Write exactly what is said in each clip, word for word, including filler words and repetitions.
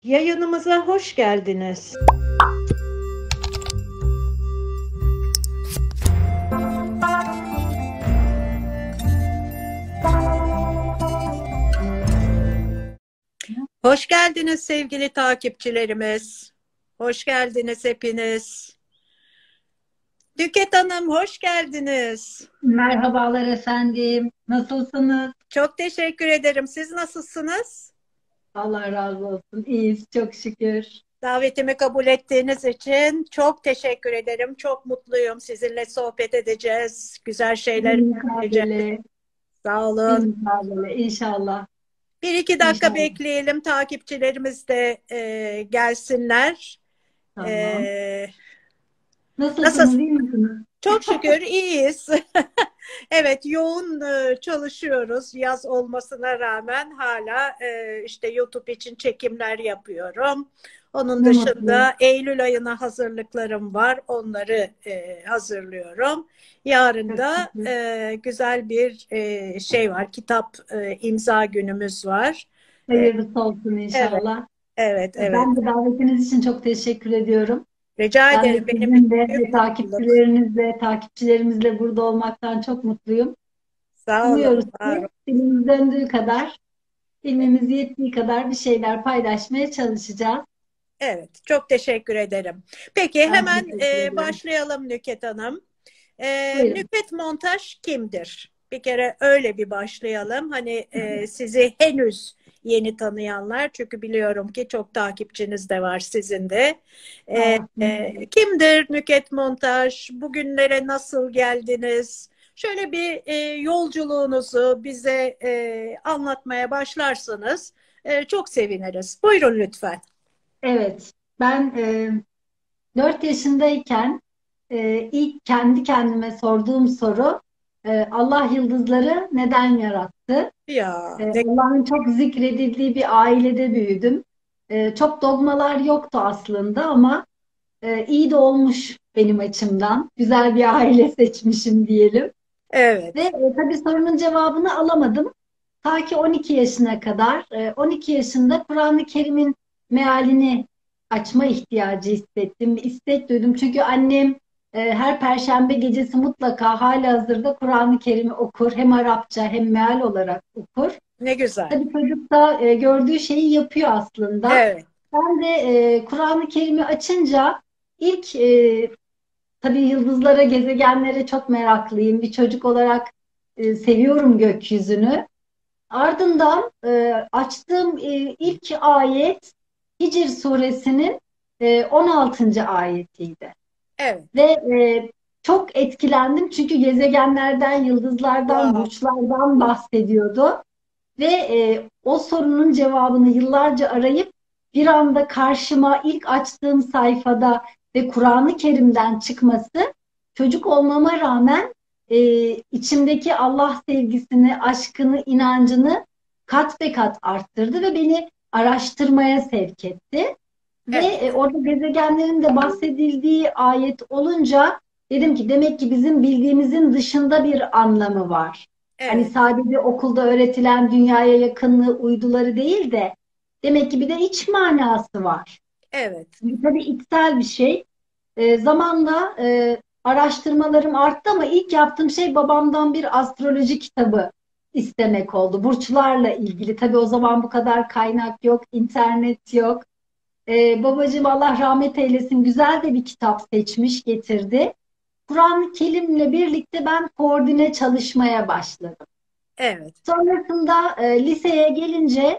Yayınımıza hoş geldiniz. Hoş geldiniz sevgili takipçilerimiz. Hoş geldiniz hepiniz. Nüket Hanım hoş geldiniz. Merhabalar efendim. Nasılsınız? Çok teşekkür ederim. Siz nasılsınız? Allah razı olsun. İyiyiz çok şükür. Davetimi kabul ettiğiniz için çok teşekkür ederim. Çok mutluyum. Sizinle sohbet edeceğiz. Güzel şeyler konuşacağız. Bilmukabele, Sağ olun. bilmukabele inşallah. Bir iki dakika İnşallah. bekleyelim. Takipçilerimiz de e, gelsinler. Tamam. E, Nasılsınız? nasıl? İyi misiniz? Çok şükür iyiyiz. Evet, yoğun e, çalışıyoruz. Yaz olmasına rağmen hala e, işte YouTube için çekimler yapıyorum. Onun Ne mutlu. dışında Eylül ayına hazırlıklarım var. Onları e, hazırlıyorum. Yarın Çok da şükür. e, güzel bir e, şey var. Kitap e, imza günümüz var. E, Hayırlısı olsun evet, inşallah. evet, evet. Ben de davetiniz için çok teşekkür ediyorum. Rica Ben de ederim. Benim için sizin de büyük ve mutluluk. takipçilerinizle, takipçilerimizle burada olmaktan çok mutluyum. Sağ olun, Umuyoruz var olun. ki dilimiz döndüğü kadar, ilmimiz yettiği kadar bir şeyler paylaşmaya çalışacağız. Evet, çok teşekkür ederim. Peki Ben hemen teşekkür e, ederim. başlayalım Nüket Hanım. E, Buyurun. Nüket Montaj kimdir? Bir kere öyle bir başlayalım. Hani e, sizi henüz yeni tanıyanlar, çünkü biliyorum ki çok takipçiniz de var sizin de. E, Sağ e, kimdir Nüket Montaj? Bugünlere nasıl geldiniz? Şöyle bir e, yolculuğunuzu bize e, anlatmaya başlarsanız e, çok seviniriz. Buyurun lütfen. Evet, ben e, dört yaşındayken e, ilk kendi kendime sorduğum soru e, Allah yıldızları neden yarattı? Ya E, ne Allah'ın çok zikredildiği bir ailede büyüdüm. E, çok dogmalar yoktu aslında ama e, iyi de olmuş benim açımdan. Güzel bir aile seçmişim diyelim. Ve evet. e, tabii sorunun cevabını alamadım. Ta ki on iki yaşına kadar, e, on iki yaşında Kur'an-ı Kerim'in mealini açma ihtiyacı hissettim, istek duydum. Çünkü annem e, her Perşembe gecesi mutlaka halihazırda Kur'an-ı Kerim'i okur. Hem Arapça hem meal olarak okur. Ne güzel. Tabii çocuk da e, gördüğü şeyi yapıyor aslında. Evet. Ben de e, Kur'an-ı Kerim'i açınca ilk e, tabii yıldızlara, gezegenlere çok meraklıyım. Bir çocuk olarak e, seviyorum gökyüzünü. Ardından e, açtığım e, ilk ayet Hicr suresinin e, on altıncı ayetiydi. Evet. Ve e, çok etkilendim çünkü gezegenlerden, yıldızlardan, Ya burçlardan bahsediyordu. Ve e, o sorunun cevabını yıllarca arayıp bir anda karşıma ilk açtığım sayfada ve Kur'an-ı Kerim'den çıkması çocuk olmama rağmen e, içimdeki Allah sevgisini, aşkını, inancını kat be kat arttırdı ve beni araştırmaya sevk etti. Ve evet. e, orada gezegenlerin de bahsedildiği ayet olunca dedim ki demek ki bizim bildiğimizin dışında bir anlamı var. Hani Evet. sadece okulda öğretilen dünyaya yakınlığı uyduları değil de demek ki bir de iç manası var. Evet. Bu tabii içsel bir şey. E, zamanla e, araştırmalarım arttı ama ilk yaptığım şey babamdan bir astroloji kitabı istemek oldu. Burçlarla ilgili. Tabii o zaman bu kadar kaynak yok, internet yok. Ee, babacığım Allah rahmet eylesin güzel de bir kitap seçmiş getirdi. Kur'an-ı Kerim'le birlikte ben koordine çalışmaya başladım. Evet. Sonrasında e, liseye gelince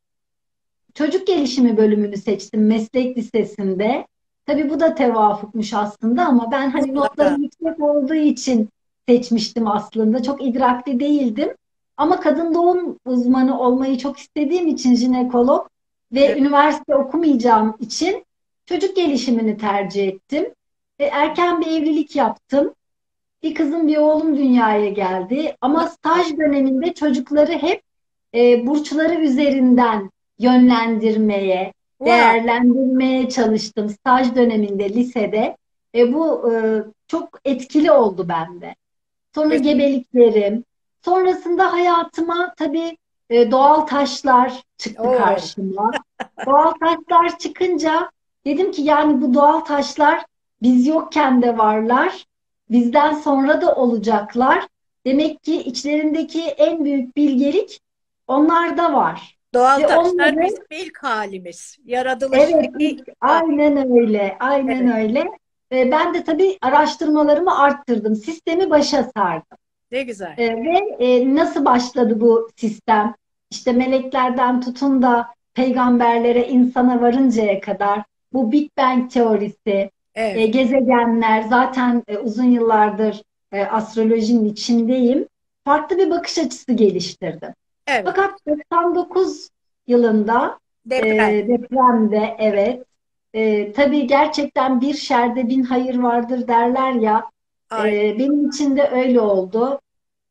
çocuk gelişimi bölümünü seçtim meslek lisesinde. Tabii bu da tevafukmuş aslında ama ben hani Mutlaka. notlarım yüksek olduğu için seçmiştim aslında. Çok idrakli değildim. Ama kadın doğum uzmanı olmayı çok istediğim için jinekolog ve Evet. üniversite okumayacağım için çocuk gelişimini tercih ettim. Ve erken bir evlilik yaptım. Bir kızım bir oğlum dünyaya geldi. Ama staj döneminde çocukları hep e, burçları üzerinden yönlendirmeye, Wow. değerlendirmeye çalıştım staj döneminde lisede. E, bu e, çok etkili oldu bende. Sonra Güzel. gebeliklerim. Sonrasında hayatıma tabii e, doğal taşlar çıktı Oo, karşıma. Doğal taşlar çıkınca dedim ki yani bu doğal taşlar biz yokken de varlar. Bizden sonra da olacaklar. Demek ki içlerindeki en büyük bilgelik onlarda var. doğal Ve taşlar onları bizim ilk halimiz. evet Yaratılıştaki ilk ilk hal. aynen öyle, aynen Evet, öyle. E, ben de tabii araştırmalarımı arttırdım. Sistemi başa sardım. ne güzel. E, ve e, nasıl başladı bu sistem? İşte meleklerden tutun da peygamberlere, insana varıncaya kadar bu Big Bang teorisi, e, Evet, gezegenler zaten e, uzun yıllardır e, astrolojinin içindeyim. Farklı bir bakış açısı geliştirdim. evet. Fakat doksan dokuz yılında e, Deprem. depremde evet e, tabii gerçekten bir şerde bin hayır vardır derler ya, e, Ay, benim için de öyle oldu.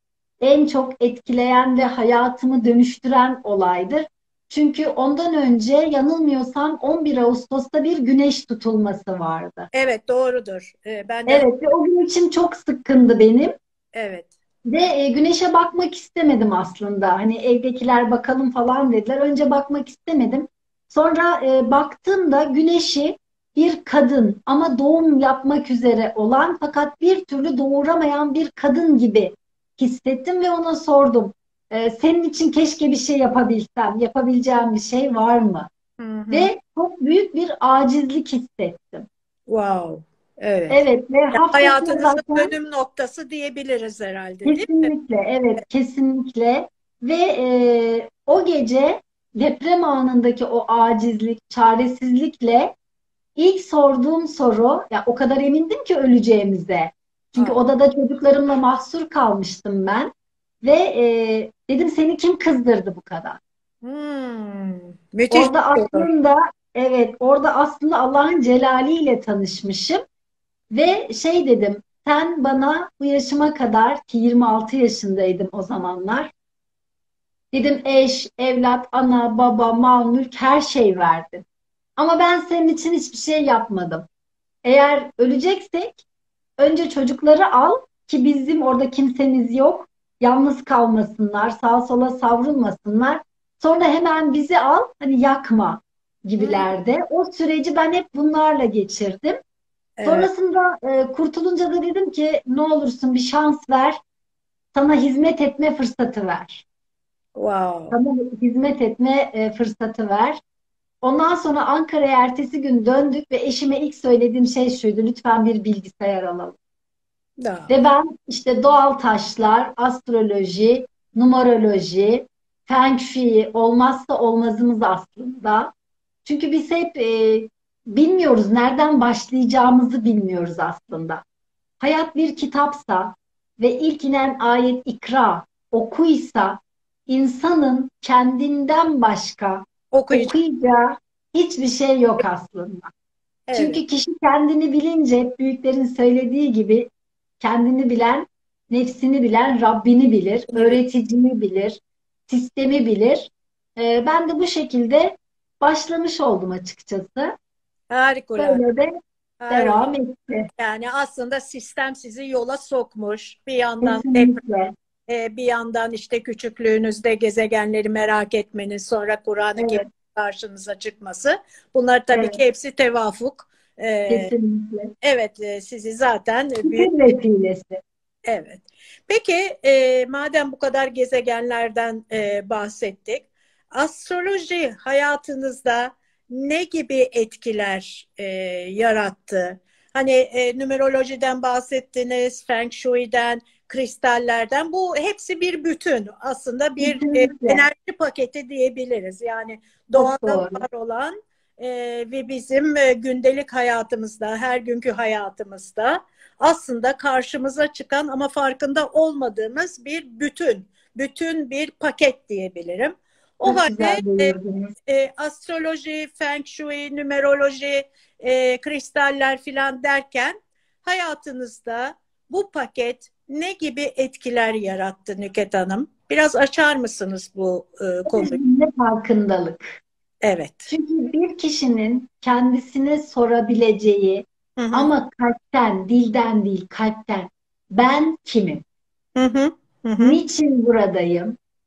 En çok etkileyen ve hayatımı dönüştüren olaydır. Çünkü ondan önce yanılmıyorsam on bir Ağustos'ta bir güneş tutulması vardı. evet doğrudur. Ee, ben de Evet ve o gün için çok sıkkındı benim. evet. Ve e, güneşe bakmak istemedim aslında. Hani evdekiler bakalım falan dediler. Önce bakmak istemedim. Sonra e, baktığımda güneşi bir kadın ama doğum yapmak üzere olan fakat bir türlü doğuramayan bir kadın gibi hissettim ve ona sordum. E, senin için keşke bir şey yapabilsem, yapabileceğim bir şey var mı? Hı hı. Ve çok büyük bir acizlik hissettim. Wow. Evet. Evet ve Ya, haftasına hayatınızın zaten dönüm noktası diyebiliriz herhalde, değil mi? kesinlikle, evet, kesinlikle. Ve e, o gece deprem anındaki o acizlik, çaresizlikle ilk sorduğum soru, ya o kadar emindim ki öleceğimize. Çünkü Aa, odada çocuklarımla mahsur kalmıştım ben. Ve e, dedim seni kim kızdırdı bu kadar? hmm, müthiş Orada bir soru. aslında, evet, orada aslında Allah'ın celaliyle tanışmışım. Ve şey dedim, sen bana bu yaşıma kadar ki yirmi altı yaşındaydım o zamanlar. Dedim eş, evlat, ana, baba, mal, mülk her şey verdin. Ama ben senin için hiçbir şey yapmadım. Eğer öleceksek önce çocukları al ki bizim orada kimsemiz yok. Yalnız kalmasınlar, sağa sola savrulmasınlar. Sonra hemen bizi al, hani yakma Hmm, gibilerde. O süreci ben hep bunlarla geçirdim. evet. Sonrasında e, kurtulunca da dedim ki ne olursun bir şans ver, sana hizmet etme fırsatı ver. Wow. Sana hizmet etme e, fırsatı ver. Ondan sonra Ankara'ya ertesi gün döndük ve eşime ilk söylediğim şey şuydu: lütfen bir bilgisayar alalım. Da. Ve ben işte doğal taşlar, astroloji, numeroloji, feng shui olmazsa olmazımız aslında. Çünkü biz hep e, bilmiyoruz, nereden başlayacağımızı bilmiyoruz aslında. Hayat bir kitapsa ve ilk inen ayet ikra, okuysa, insanın kendinden başka Okuyacağım. okuyacağı hiçbir şey yok aslında. Evet. Çünkü kişi kendini bilince, büyüklerin söylediği gibi, kendini bilen, nefsini bilen Rabbini bilir, Ne bileyim. öğreticini bilir, sistemi bilir. Ee, ben de bu şekilde başlamış oldum açıkçası. Harikulade. Böyle de Harika. devam etti. Yani aslında sistem sizi yola sokmuş. Bir yandan deprem, Kesinlikle. e, bir yandan işte küçüklüğünüzde gezegenleri merak etmeniz, sonra Kur'an-ı Kerim Evet, karşınıza çıkması. Bunlar tabii ki evet, hepsi tevafuk. E, kesinlikle. evet, e, sizi zaten büyük. Fikir vesilesi. Evet. Peki, e, madem bu kadar gezegenlerden e, bahsettik, astroloji hayatınızda ne gibi etkiler e, yarattı? Hani e, numerolojiden bahsettiniz, Feng Shui'den, kristallerden. Bu hepsi bir bütün. Aslında bir e, Kesinlikle. enerji paketi diyebiliriz. Yani Çok doğada doğru. var olan e, ve bizim e, gündelik hayatımızda, her günkü hayatımızda aslında karşımıza çıkan ama farkında olmadığımız bir bütün, bütün bir paket diyebilirim. O Çok halde güzel e, buyurdunuz. e, astroloji, feng shui, numeroloji, e, kristaller filan derken hayatınızda bu paket ne gibi etkiler yarattı Nüket Hanım? Biraz açar mısınız bu e, konuyu? Ne farkındalık. Evet. Çünkü bir kişinin kendisine sorabileceği Hı hı, ama kalpten, dilden değil, kalpten ben kimim? hı hı, hı hı. Niçin buradayım?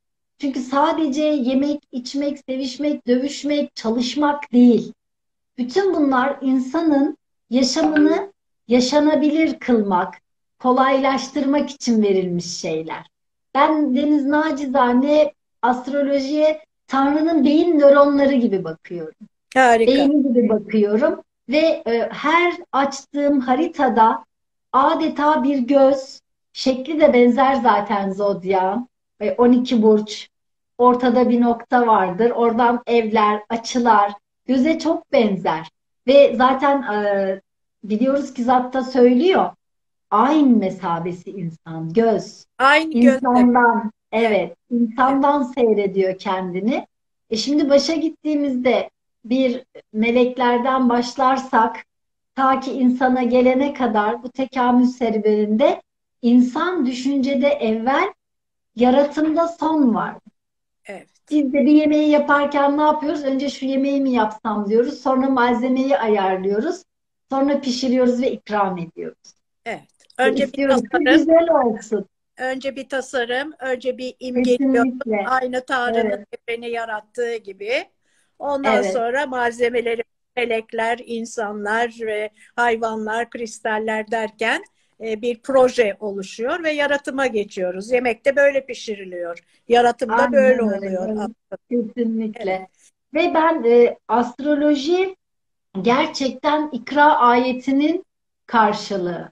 Çünkü sadece yemek, içmek, sevişmek, dövüşmek, çalışmak değil. Bütün bunlar insanın yaşamını yaşanabilir kılmak, kolaylaştırmak için verilmiş şeyler. Ben Deniz nacizane astrolojiye Tanrı'nın beyin nöronları gibi bakıyorum. Harika. Beyni gibi bakıyorum ve e, her açtığım haritada adeta bir göz, şekli de benzer zaten zodyağın. E, on iki burç, ortada bir nokta vardır. Oradan evler, açılar, göze çok benzer. Ve zaten e, biliyoruz ki zatta söylüyor, ayn mesabesi insan, göz. Aynı gözle. İnsandan, Evet, evet, evet. insandan seyrediyor kendini. E şimdi başa gittiğimizde bir meleklerden başlarsak ta ki insana gelene kadar bu tekamül serüveninde insan düşüncede evvel, yaratımda son var. Evet. Biz de bir yemeği yaparken ne yapıyoruz? Önce şu yemeği mi yapsam diyoruz. Sonra malzemeyi ayarlıyoruz. Sonra pişiriyoruz ve ikram ediyoruz. Evet. Ve Önce bir istiyoruz ki tasarım, güzel olsun. önce bir tasarım, önce bir imgeliyoruz. Kesinlikle. Aynı Tanrı'nın Evet. evreni yarattığı gibi. Ondan Evet. sonra malzemeleri, melekler, insanlar ve hayvanlar, kristaller derken e, bir proje oluşuyor ve yaratıma geçiyoruz. Yemek de böyle pişiriliyor. Yaratım da böyle Aynen öyle. oluyor Evet. aslında. Evet. Kesinlikle. Ve ben e, astroloji gerçekten İkra ayetinin karşılığı.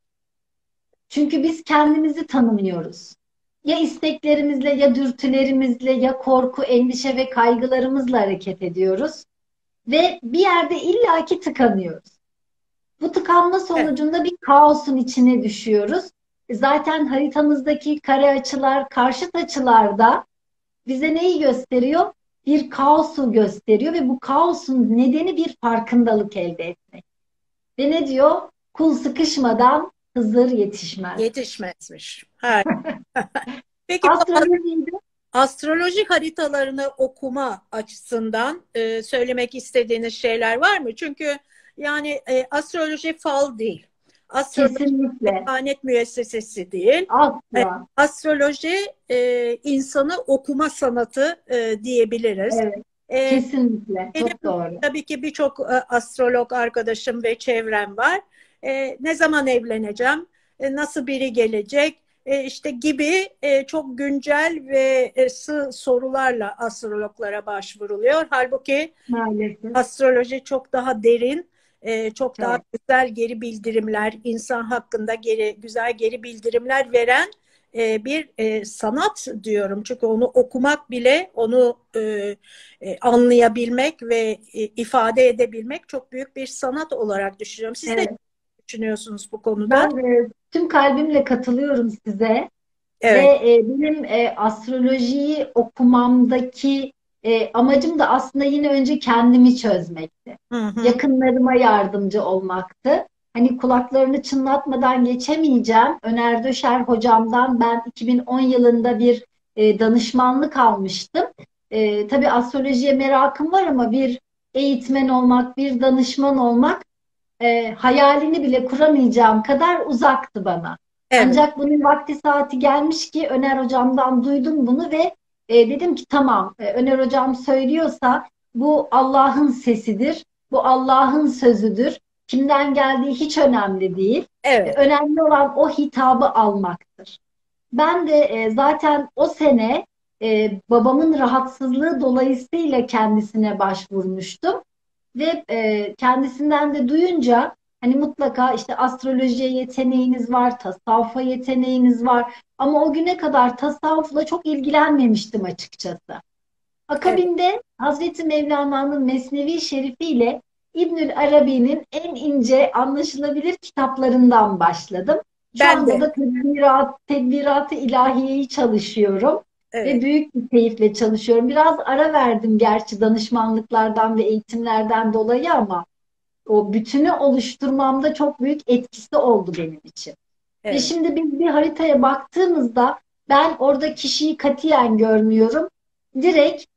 Çünkü biz kendimizi tanımıyoruz. Ya isteklerimizle, ya dürtülerimizle, ya korku, endişe ve kaygılarımızla hareket ediyoruz. Ve bir yerde illaki tıkanıyoruz. Bu tıkanma Evet. sonucunda bir kaosun içine düşüyoruz. Zaten haritamızdaki kare açılar, karşıt açılarda bize neyi gösteriyor? Bir kaosu gösteriyor ve bu kaosun nedeni bir farkındalık elde etmek. Ve ne diyor? Kul sıkışmadan Hızır yetişmez. Yetişmezmiş. Harika. Peki bu Astrolojide astrolojik haritalarını okuma açısından e, söylemek istediğiniz şeyler var mı? Çünkü yani e, astroloji fal değil. Astroloji kesinlikle kehanet müessesesi değil. E, asla. astroloji e, insanı okuma sanatı e, diyebiliriz. Evet, E, kesinlikle. Çok Benim doğru. tabii ki birçok e, astrolog arkadaşım ve çevrem var. E, ne zaman evleneceğim? E, nasıl biri gelecek? E, işte gibi e, çok güncel ve e, sığ sorularla astrologlara başvuruluyor. Halbuki Maalesef. astroloji çok daha derin, e, çok daha Çok. güzel geri bildirimler, insan hakkında geri güzel geri bildirimler veren e, bir e, sanat diyorum. Çünkü onu okumak bile, onu e, e, anlayabilmek ve e, ifade edebilmek çok büyük bir sanat olarak düşünüyorum. Siz ne Evet. düşünüyorsunuz bu konuda? Ben e, tüm kalbimle katılıyorum size. Ve Evet. e, benim e, astrolojiyi okumamdaki e, amacım da aslında yine önce kendimi çözmekti. Hı hı. Yakınlarıma yardımcı olmaktı. Hani kulaklarını çınlatmadan geçemeyeceğim. Öner Döşer hocamdan ben iki bin on yılında bir e, danışmanlık almıştım. E, tabii astrolojiye merakım var ama bir eğitmen olmak, bir danışman olmak e, hayalini bile kuramayacağım kadar uzaktı bana. Evet. Ancak bunun vakti saati gelmiş ki Öner hocamdan duydum bunu ve e, dedim ki tamam, e, Öner hocam söylüyorsa bu Allah'ın sesidir, bu Allah'ın sözüdür. Kimden geldiği hiç önemli değil. E, Evet. önemli olan o hitabı almaktır. Ben de e, zaten o sene e, babamın rahatsızlığı dolayısıyla kendisine başvurmuştum. Ve e, kendisinden de duyunca hani mutlaka işte astrolojiye yeteneğiniz var, tasavvufa yeteneğiniz var. Ama o güne kadar tasavvufla çok ilgilenmemiştim açıkçası. Evet. Akabinde Hazreti Mevlana'nın Mesnevi Şerifi ile İbnül Arabi'nin en ince anlaşılabilir kitaplarından başladım. Şu Ben anda de. da tedbirat, tedbirat-ı ilahiyeyi çalışıyorum ve Evet. büyük bir keyifle çalışıyorum. Biraz ara verdim gerçi danışmanlıklardan ve eğitimlerden dolayı ama o bütünü oluşturmamda çok büyük etkisi oldu benim için. Ve Evet. şimdi biz bir haritaya baktığımızda ben orada kişiyi katiyen görmüyorum. Direkt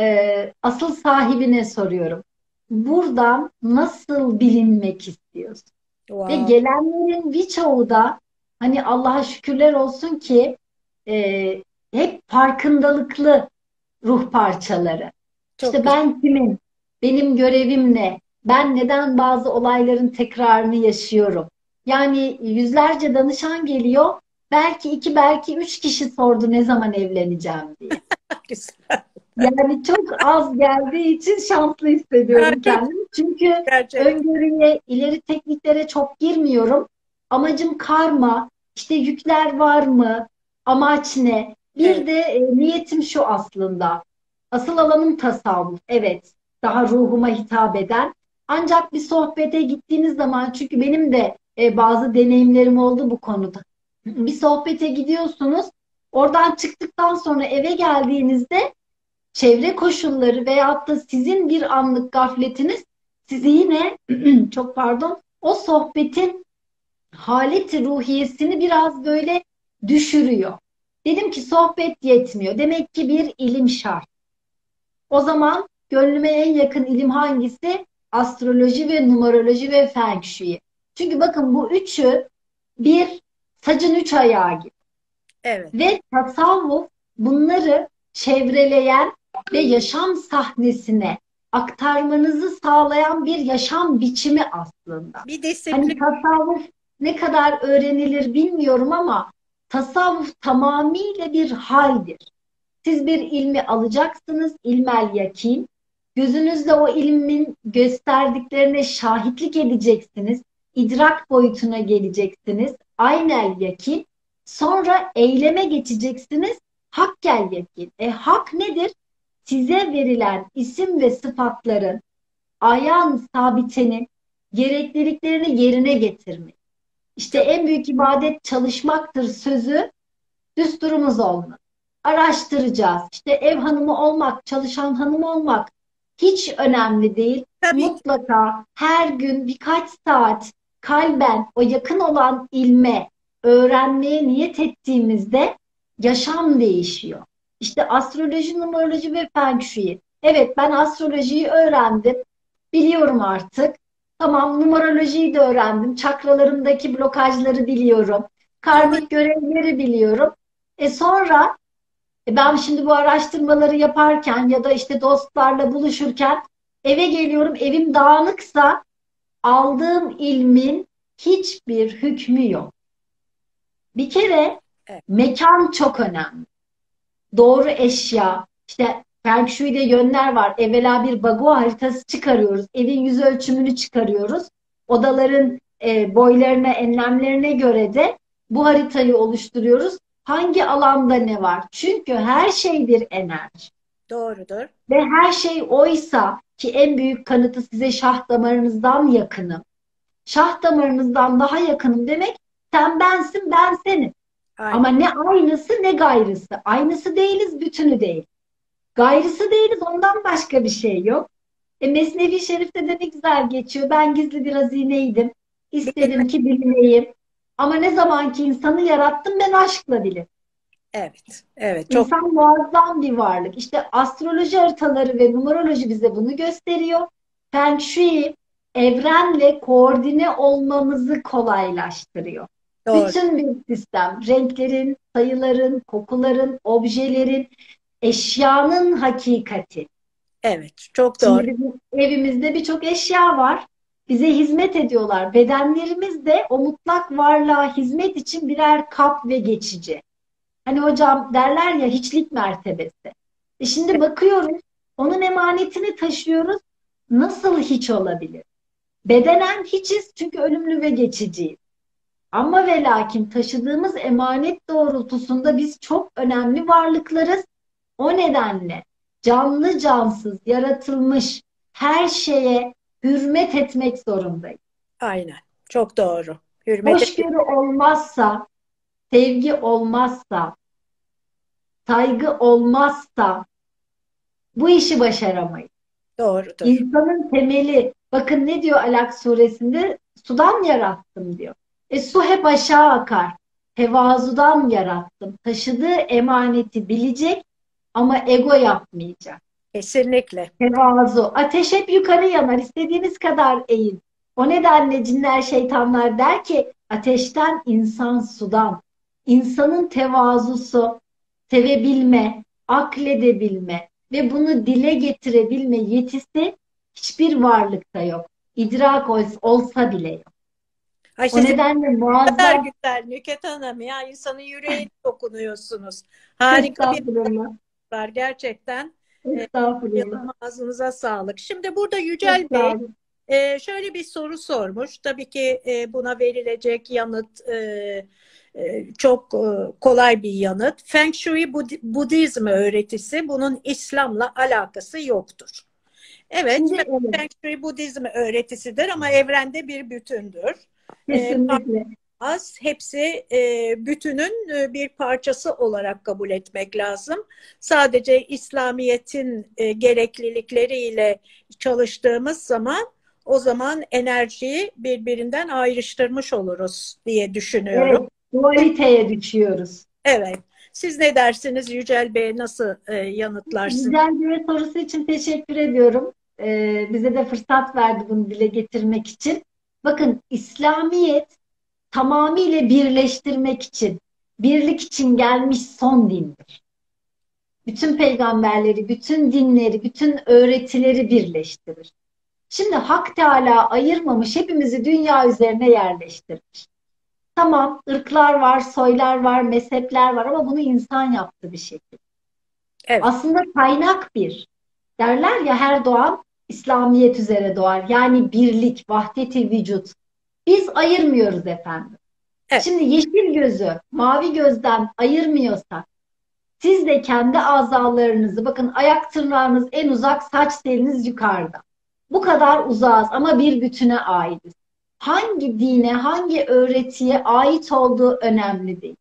e, asıl sahibine soruyorum. Buradan nasıl bilinmek istiyorsun? Ve Wow. gelenlerin birçoğu da hani Allah'a şükürler olsun ki e, hep farkındalıklı ruh parçaları. Çok İşte güzel. ben kimim? Benim görevim ne? Ben neden bazı olayların tekrarını yaşıyorum? Yani yüzlerce danışan geliyor. Belki iki, belki üç kişi sordu ne zaman evleneceğim diye. Güzel. Yani çok az geldiği için şanslı Ha, hissediyorum çok kendimi. Çünkü gerçek. öngörüye, ileri tekniklere çok girmiyorum. Amacım karma, işte yükler var mı, amaç ne? Bir Evet. de e, niyetim şu aslında. Asıl alanım tasavvuf, evet. Daha ruhuma hitap eden. Ancak bir sohbete gittiğiniz zaman, çünkü benim de e, bazı deneyimlerim oldu bu konuda. Bir sohbete gidiyorsunuz, oradan çıktıktan sonra eve geldiğinizde çevre koşulları veyahut da sizin bir anlık gafletiniz sizi yine çok pardon o sohbetin haleti ruhiyesini biraz böyle düşürüyor. Dedim ki sohbet yetmiyor. Demek ki bir ilim şart. O zaman gönlüme en yakın ilim hangisi? Astroloji ve numeroloji ve feng shui. Çünkü bakın bu üçü bir sacın üç ayağı gibi. Evet. Ve tasavvuf bunları çevreleyen ve yaşam sahnesine aktarmanızı sağlayan bir yaşam biçimi aslında. Bir Hani disiplin. tasavvuf ne kadar öğrenilir bilmiyorum ama tasavvuf tamamıyla bir haldir. Siz bir ilmi alacaksınız, ilmel yakin. Gözünüzle o ilmin gösterdiklerine şahitlik edeceksiniz. İdrak boyutuna geleceksiniz. Aynel yakin. Sonra eyleme geçeceksiniz. Hakkel yakin. E hak nedir? Size verilen isim ve sıfatların, ayağın sabitenin gerekliliklerini yerine getirmek. İşte Çok en büyük ibadet çalışmaktır sözü düsturumuz olmalı. Araştıracağız. İşte ev hanımı olmak, çalışan hanım olmak hiç önemli değil. tabii ki. Mutlaka her gün birkaç saat kalben o yakın olan ilme öğrenmeye niyet ettiğimizde yaşam değişiyor. İşte astroloji, numeroloji ve feng shui. Evet, ben astrolojiyi öğrendim. Biliyorum artık. Tamam, numerolojiyi de öğrendim. Çakralarımdaki blokajları biliyorum. Numarayı Karmik görevleri biliyorum. E sonra e ben şimdi bu araştırmaları yaparken ya da işte dostlarla buluşurken eve geliyorum, evim dağınıksa aldığım ilmin hiçbir hükmü yok. Bir kere evet. mekan çok önemli. Doğru eşya, işte Feng Shui'de yönler var. Evvela bir Bagua haritası çıkarıyoruz. Evin yüz ölçümünü çıkarıyoruz. Odaların e, boylarına, enlemlerine göre de bu haritayı oluşturuyoruz. Hangi alanda ne var? Çünkü her şey bir enerji. Doğrudur. Ve her şey oysa ki en büyük kanıtı size şah damarınızdan yakınım. Şah damarınızdan daha yakınım demek sen bensin, ben senim. Ama Aynen. ne aynısı ne gayrısı. Aynısı değiliz, bütünü değil. Gayrısı değiliz, ondan başka bir şey yok. E, Mesnevi Şerif'te de ne güzel geçiyor. Ben gizli bir hazineydim. Bilme. İstedim ki bilineyim. Ama ne zaman ki insanı yarattım ben aşkla bilirim. Evet. Evet. Çok İnsan muazzam bir varlık. İşte astroloji haritaları ve numeroloji bize bunu gösteriyor. Feng Shui evrenle koordine olmamızı kolaylaştırıyor. doğru. Bütün bir sistem, renklerin, sayıların, kokuların, objelerin, eşyanın hakikati. Evet. Çok doğru. Şimdi bizim evimizde birçok eşya var. Bize hizmet ediyorlar. Bedenlerimiz de o mutlak varlığa hizmet için birer kap ve geçici. Hani hocam derler ya hiçlik mertebesi. E şimdi bakıyoruz, onun emanetini taşıyoruz. Nasıl hiç olabilir? Bedenen hiçiz çünkü ölümlü ve geçiciyiz. Ama ve lakin taşıdığımız emanet doğrultusunda biz çok önemli varlıklarız. O nedenle canlı cansız yaratılmış her şeye hürmet etmek zorundayız. Aynen. Çok doğru. Hürmet et. Hoşgörü olmazsa, sevgi olmazsa, saygı olmazsa bu işi başaramayız. Doğrudur. İnsanın temeli, bakın ne diyor Alak suresinde? Sudan yarattım diyor. E su hep aşağı akar. Tevazudan yarattım. Taşıdığı emaneti bilecek ama ego yapmayacak. Kesinlikle. Tevazu. Ateş hep yukarı yanar. İstediğiniz kadar eğin. O nedenle cinler, şeytanlar der ki ateşten insan sudan. İnsanın tevazusu, sevebilme, akledebilme ve bunu dile getirebilme yetisi hiçbir varlıkta yok. İdrak ol- olsa bile yok. Ay, O sizin nedenle kadar muazzam. güzel Nüket Hanım, ya insanın yüreğine dokunuyorsunuz. Harika bir Estağfurullah. var gerçekten. E, Estağfurullah. Yanım ağzınıza sağlık. Şimdi burada Çok Yücel sağ Bey olun. e, şöyle bir soru sormuş. Tabii ki e, buna verilecek yanıt e, e, çok e, kolay bir yanıt. Feng Shui Bud- Budizm öğretisi, bunun İslam'la alakası yoktur. Evet, Şimdi evet, Feng Shui Budizm öğretisidir ama evrende bir bütündür. E, kesinlikle. az, hepsi e, bütünün e, bir parçası olarak kabul etmek lazım. Sadece İslamiyet'in e, gereklilikleriyle çalıştığımız zaman o zaman enerjiyi birbirinden ayrıştırmış oluruz diye düşünüyorum. Evet, dualiteye düşüyoruz. Evet. Siz ne dersiniz Yücel Bey, nasıl e, yanıtlarsınız? Güzel bir sorusu için teşekkür ediyorum. Ee, bize de fırsat verdi bunu dile getirmek için. Bakın, İslamiyet tamamıyla birleştirmek için, birlik için gelmiş son dindir. Bütün peygamberleri, bütün dinleri, bütün öğretileri birleştirir. Şimdi Hak Teala ayırmamış, hepimizi dünya üzerine yerleştirmiş. Tamam, ırklar var, soylar var, mezhepler var ama bunu insan yaptı bir şekilde. Evet. Aslında kaynak bir. Derler ya, her doğan İslamiyet üzere doğar. Yani birlik, vahdeti vücut. Biz ayırmıyoruz efendim. Evet. Şimdi yeşil gözü mavi gözden ayırmıyorsak, siz de kendi azalarınızı, bakın, ayak tırnağınız en uzak, saç teliniz yukarıda. Bu kadar uzağız ama bir bütüne aitiz. Hangi dine, hangi öğretiye ait olduğu önemli değil.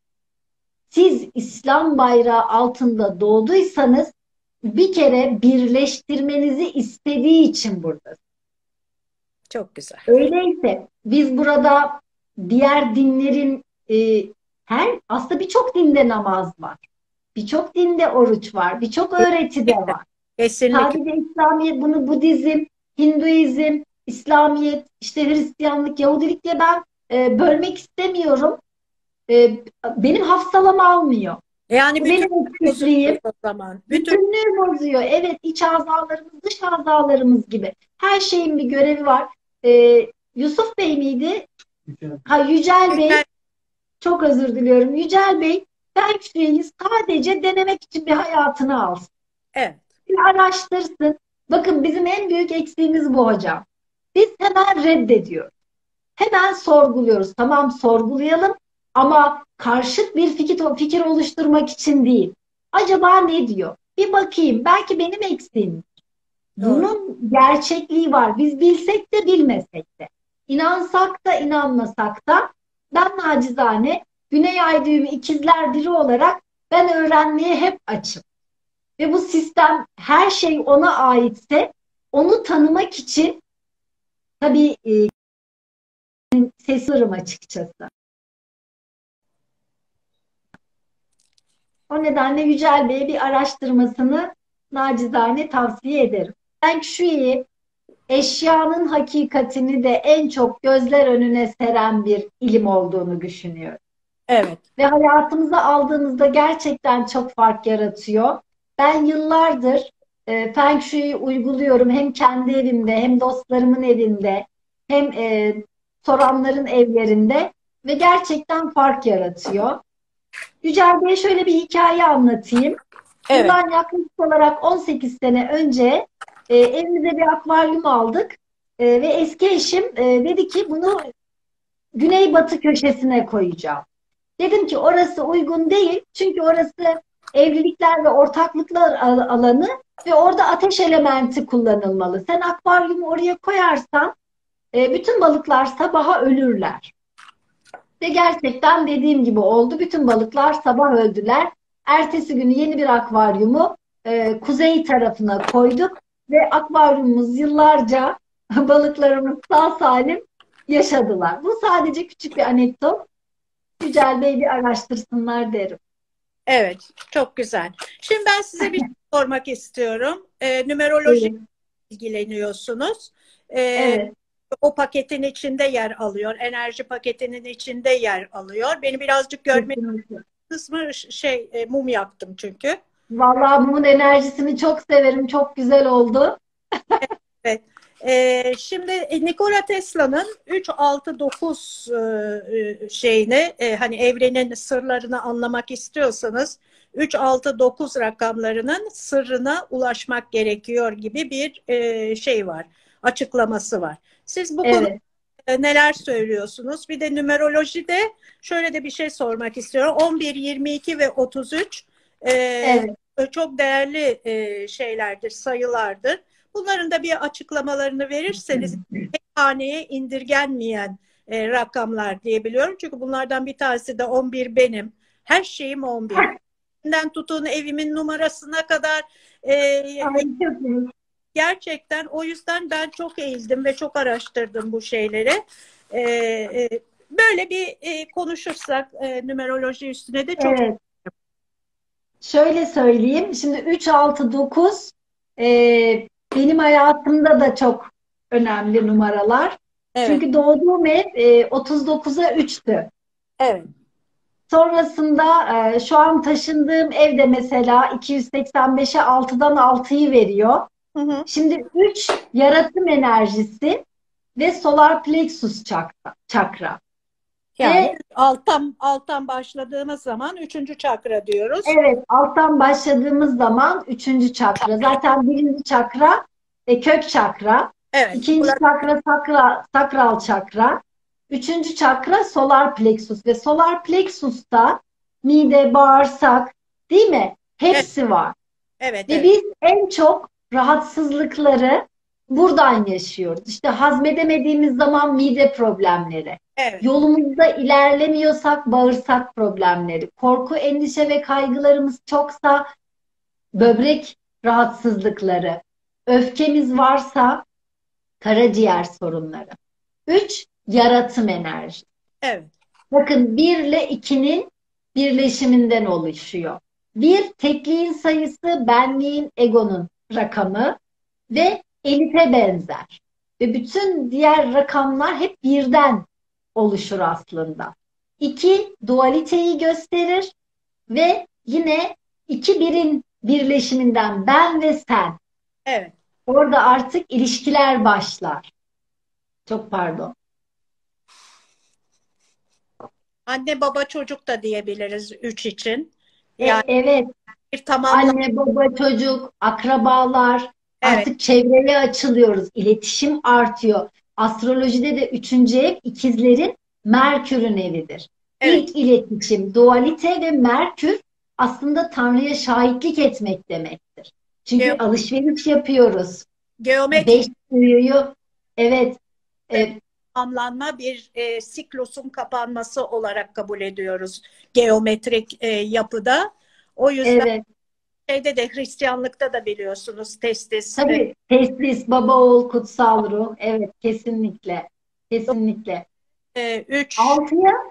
Siz İslam bayrağı altında doğduysanız bir kere birleştirmenizi istediği için buradasınız. Çok güzel. Öyleyse biz burada diğer dinlerin e, her aslında birçok dinde namaz var. Birçok dinde oruç var. Birçok öğreti de var. Kesinlikle. Sadece İslamiyet, bunu Budizm, Hinduizm, İslamiyet, işte Hristiyanlık, Yahudilik diye ben e, bölmek istemiyorum. E, benim hafsalam almıyor. Yani Bu bütün benim eksikliğim. o zaman. Bütün Bütünlüğü bozuyor. Evet, iç azalarımız, dış azalarımız gibi. Her şeyin bir görevi var. Ee, Yusuf Bey miydi? Ha, Yücel Bey. Çok özür diliyorum. Yücel Bey, Feng Shui'yi sadece denemek için bir hayatını alsın. evet. Bir araştırsın. Bakın, bizim en büyük eksiğimiz bu hocam. Biz hemen reddediyoruz. Hemen sorguluyoruz. Tamam, sorgulayalım ama karşıt bir fikir, fikir oluşturmak için değil. Acaba ne diyor? Bir bakayım. Belki benim eksiğim. Doğru. Bunun gerçekliği var. Biz bilsek de bilmesek de. İnansak da inanmasak da, ben nacizane Güney Ay düğümü ikizler biri olarak ben öğrenmeye hep açım. Ve bu sistem, her şey ona aitse, onu tanımak için tabii e, seslerim açıkçası. O nedenle Yücel Bey'e bir araştırmasını nacizane tavsiye ederim. Feng Shui, eşyanın hakikatini de en çok gözler önüne seren bir ilim olduğunu düşünüyorum. Evet. Ve hayatımıza aldığımızda gerçekten çok fark yaratıyor. Ben yıllardır e, Feng Shui'yi uyguluyorum. Hem kendi evimde, hem dostlarımın evinde, hem e, soranların evlerinde ve gerçekten fark yaratıyor. Yücel Bey'e şöyle bir hikaye anlatayım. Evet. Bundan yaklaşık olarak on sekiz sene önce e, evimize bir akvaryum aldık. E, ve eski eşim e, dedi ki bunu güneybatı köşesine koyacağım. Dedim ki orası uygun değil. Çünkü orası evlilikler ve ortaklıklar alanı ve orada ateş elementi kullanılmalı. Sen akvaryumu oraya koyarsan e, bütün balıklar sabaha ölürler. Ve gerçekten dediğim gibi oldu. Bütün balıklar sabah öldüler. Ertesi günü yeni bir akvaryumu e, kuzey tarafına koyduk ve akvaryumumuz yıllarca balıklarımız sağ salim yaşadılar. Bu sadece küçük bir anekdot. Yücel Bey bir araştırsınlar derim. Evet. Çok güzel. Şimdi ben size bir şey sormak istiyorum. E, numeroloji Evet. ilgileniyorsunuz. E, Evet. O paketin içinde yer alıyor. Enerji paketinin içinde yer alıyor. Beni birazcık görmek Kesinlikle. kısmı şey e, mum yaktım çünkü. Vallahi mumun enerjisini çok severim. Çok güzel oldu. Evet. Ee, şimdi e, Nikola Tesla'nın üç altı dokuz e, e, şeyini e, hani evrenin sırlarını anlamak istiyorsanız üç altı dokuz rakamlarının sırrına ulaşmak gerekiyor gibi bir e, şey var. Açıklaması var. Siz bu konuda Evet, e, neler söylüyorsunuz? Bir de numerolojide şöyle de bir şey sormak istiyorum. on bir, yirmi iki ve otuz üç e, evet. çok değerli e, şeylerdir, sayılardır. Bunların da bir açıklamalarını verirseniz tek haneye indirgenmeyen e, rakamlar diyebiliyorum. Çünkü bunlardan bir tanesi de on bir benim. Her şeyim on bir. Ben tutun evimin numarasına kadar e, Ay, çok iyi. gerçekten o yüzden ben çok eğildim ve çok araştırdım bu şeyleri. E, e, böyle bir e, konuşursak e, numeroloji üstüne de çok Evet. Şöyle söyleyeyim. Şimdi üç altı dokuz e, benim hayatımda da çok önemli numaralar. evet, Çünkü doğduğum ev e, otuz dokuza üçtü. evet. Sonrasında e, şu an taşındığım evde mesela iki yüz seksen beşe altıdan altıyı veriyor. Hı hı. Şimdi üç yaratım enerjisi ve solar plexus çakra. çakra. Yani Ve alttan alttan başladığımız zaman üçüncü çakra diyoruz. evet, alttan başladığımız zaman üçüncü çakra. Zaten birinci çakra e, kök çakra. Evet. İkinci Burası, çakra sakra, sakral çakra. Üçüncü çakra solar plexus ve solar plexusta mide, bağırsak, değil mi? evet, Hepsi var. evet, Ve evet. biz en çok rahatsızlıkları buradan yaşıyoruz. İşte hazmedemediğimiz zaman mide problemleri. Evet. Yolumuzda ilerlemiyorsak bağırsak problemleri. Korku, endişe ve kaygılarımız çoksa böbrek rahatsızlıkları. Öfkemiz varsa karaciğer sorunları. Üç, yaratım enerji. Evet. Bakın bir ile ikinin birleşiminden oluşuyor. Bir, tekliğin sayısı, benliğin, egonun rakamı ve elife benzer. Ve bütün diğer rakamlar hep birden oluşur aslında. İki, dualiteyi gösterir ve yine iki birin birleşiminden ben ve sen. Evet. Orada artık ilişkiler başlar. Çok pardon. Anne baba çocuk da diyebiliriz üç için. E, Yani evet, bir tamamla. anne, baba, çocuk, akrabalar, Evet. artık çevreye açılıyoruz, iletişim artıyor. Astrolojide de üçüncü ev ikizlerin Merkür'ün evidir. Evet. İlk iletişim, dualite ve Merkür aslında Tanrı'ya şahitlik etmek demektir. Çünkü Ge- alışveriş yapıyoruz. geometrik Beş duyuyu, evet, e, tamamlanma bir e, siklosun kapanması olarak kabul ediyoruz geometrik e, yapıda. O yüzden evet. şeyde de Hristiyanlıkta da biliyorsunuz testis e, Tabii testis, baba, oğul, kutsal ruh. Evet, kesinlikle. Kesinlikle. üç. Altıya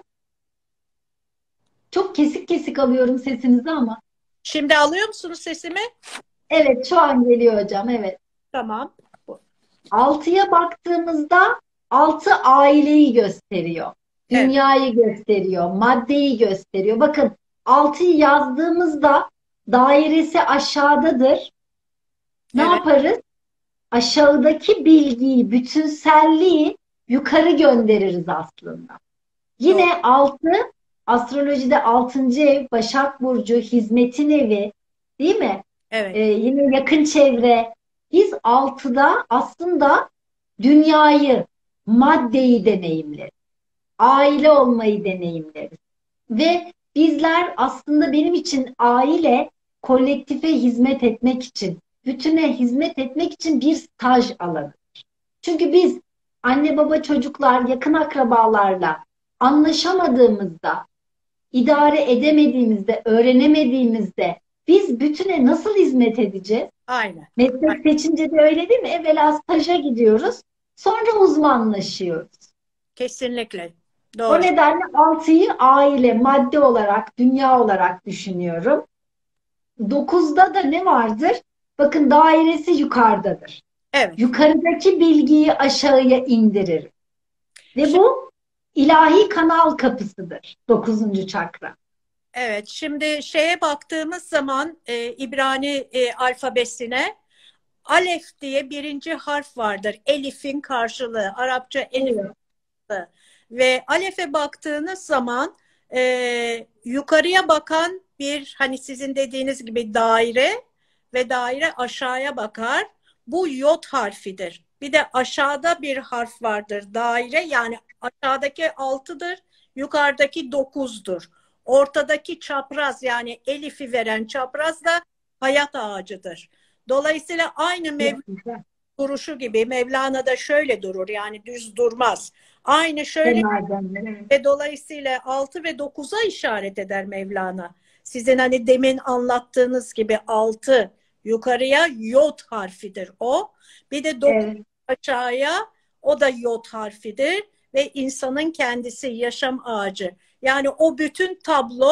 çok kesik kesik alıyorum sesinizi ama. Şimdi alıyor musunuz sesimi? Evet, şu an geliyor hocam. Evet. Tamam. Altıya baktığımızda altı aileyi gösteriyor. Evet. Dünyayı gösteriyor. Maddeyi gösteriyor. Bakın altıyı yazdığımızda dairesi aşağıdadır. Ne Evet. yaparız? Aşağıdaki bilgiyi, bütünselliği yukarı göndeririz aslında. Doğru. Yine altı, astrolojide altıncı ev, Başak Burcu, hizmetin evi, değil mi? Evet. Ee, yine yakın çevre. Biz altıda aslında dünyayı, maddeyi deneyimleriz. Aile olmayı deneyimleriz. Ve bizler aslında benim için aile kolektife hizmet etmek için, bütüne hizmet etmek için bir staj alanı. Çünkü biz anne baba çocuklar yakın akrabalarla anlaşamadığımızda, idare edemediğimizde, öğrenemediğimizde biz bütüne nasıl hizmet edeceğiz? Aynen. Meslek seçince de öyle değil mi? Evvela staja gidiyoruz, sonra uzmanlaşıyoruz. Kesinlikle. O Doğru. nedenle altıyı aile, madde olarak, dünya olarak düşünüyorum. Dokuzda da ne vardır? Bakın dairesi yukarıdadır. Evet. Yukarıdaki bilgiyi aşağıya indirir. Ve Şimdi, bu ilahi kanal kapısıdır. Dokuzuncu çakra. Evet, şimdi şeye baktığımız zaman e, İbrani e, alfabesine Alef diye birinci harf vardır. Elif'in karşılığı. Arapça elif. Evet. Ve Alef'e baktığınız zaman e, yukarıya bakan bir, hani sizin dediğiniz gibi daire ve daire aşağıya bakar. Bu yod harfidir. Bir de aşağıda bir harf vardır. Daire, yani aşağıdaki altıdır, yukarıdaki dokuzdur. Ortadaki çapraz, yani Elif'i veren çapraz da hayat ağacıdır. Dolayısıyla aynı Mevlana Çok güzel. duruşu gibi Mevlana da şöyle durur, yani düz durmaz. Aynı şöyle Kenardan. Evet. ve dolayısıyla altı ve dokuza işaret eder Mevlana. Sizin hani demin anlattığınız gibi altı yukarıya yod harfidir o. Bir de dokuz Evet. aşağıya, o da yod harfidir ve insanın kendisi yaşam ağacı. Yani o bütün tablo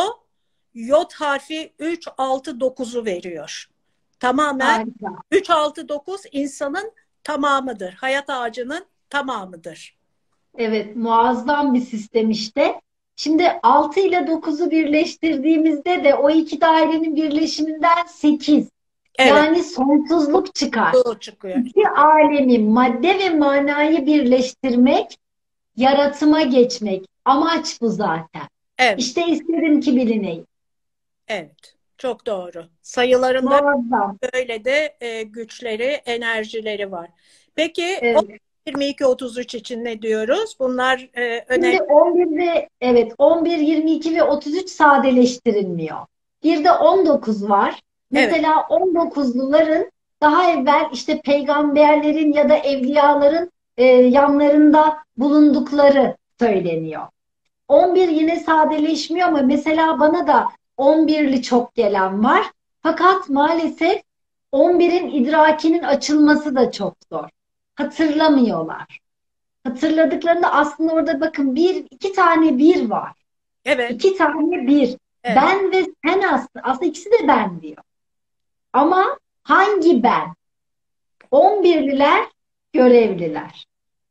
yod harfi üç, altı, dokuzu veriyor. Tamamen Harika. üç, altı, dokuz insanın tamamıdır. Hayat ağacının tamamıdır. Evet, muazzam bir sistem işte. Şimdi altı ile dokuzu birleştirdiğimizde de o iki dairenin birleşiminden sekiz. Evet, Yani sonsuzluk çıkar. bu çıkıyor. İki alemi, madde ve manayı birleştirmek, yaratıma geçmek. Amaç bu zaten. Evet, İşte isterim ki bilineyim. evet. Çok doğru. Sayılarında Muazzam. böyle de e, güçleri, enerjileri var. Peki o Evet. yirmi iki otuz üç için ne diyoruz? Bunlar e, önemli. Şimdi on bir ve evet on bir, yirmi iki ve otuz üç sadeleştirilmiyor. Bir de on dokuz var. Evet, Mesela on dokuzluların daha evvel işte peygamberlerin ya da evliyaların e, yanlarında bulundukları söyleniyor. on bir yine sadeleşmiyor ama mesela bana da on birli çok gelen var. Fakat maalesef on birin idrakinin açılması da çok zor. Hatırlamıyorlar. Hatırladıklarında aslında orada bakın bir, iki tane bir var. evet, İki tane bir. evet, Ben ve sen aslında. Aslında ikisi de ben diyor. Ama hangi ben? on birliler görevliler.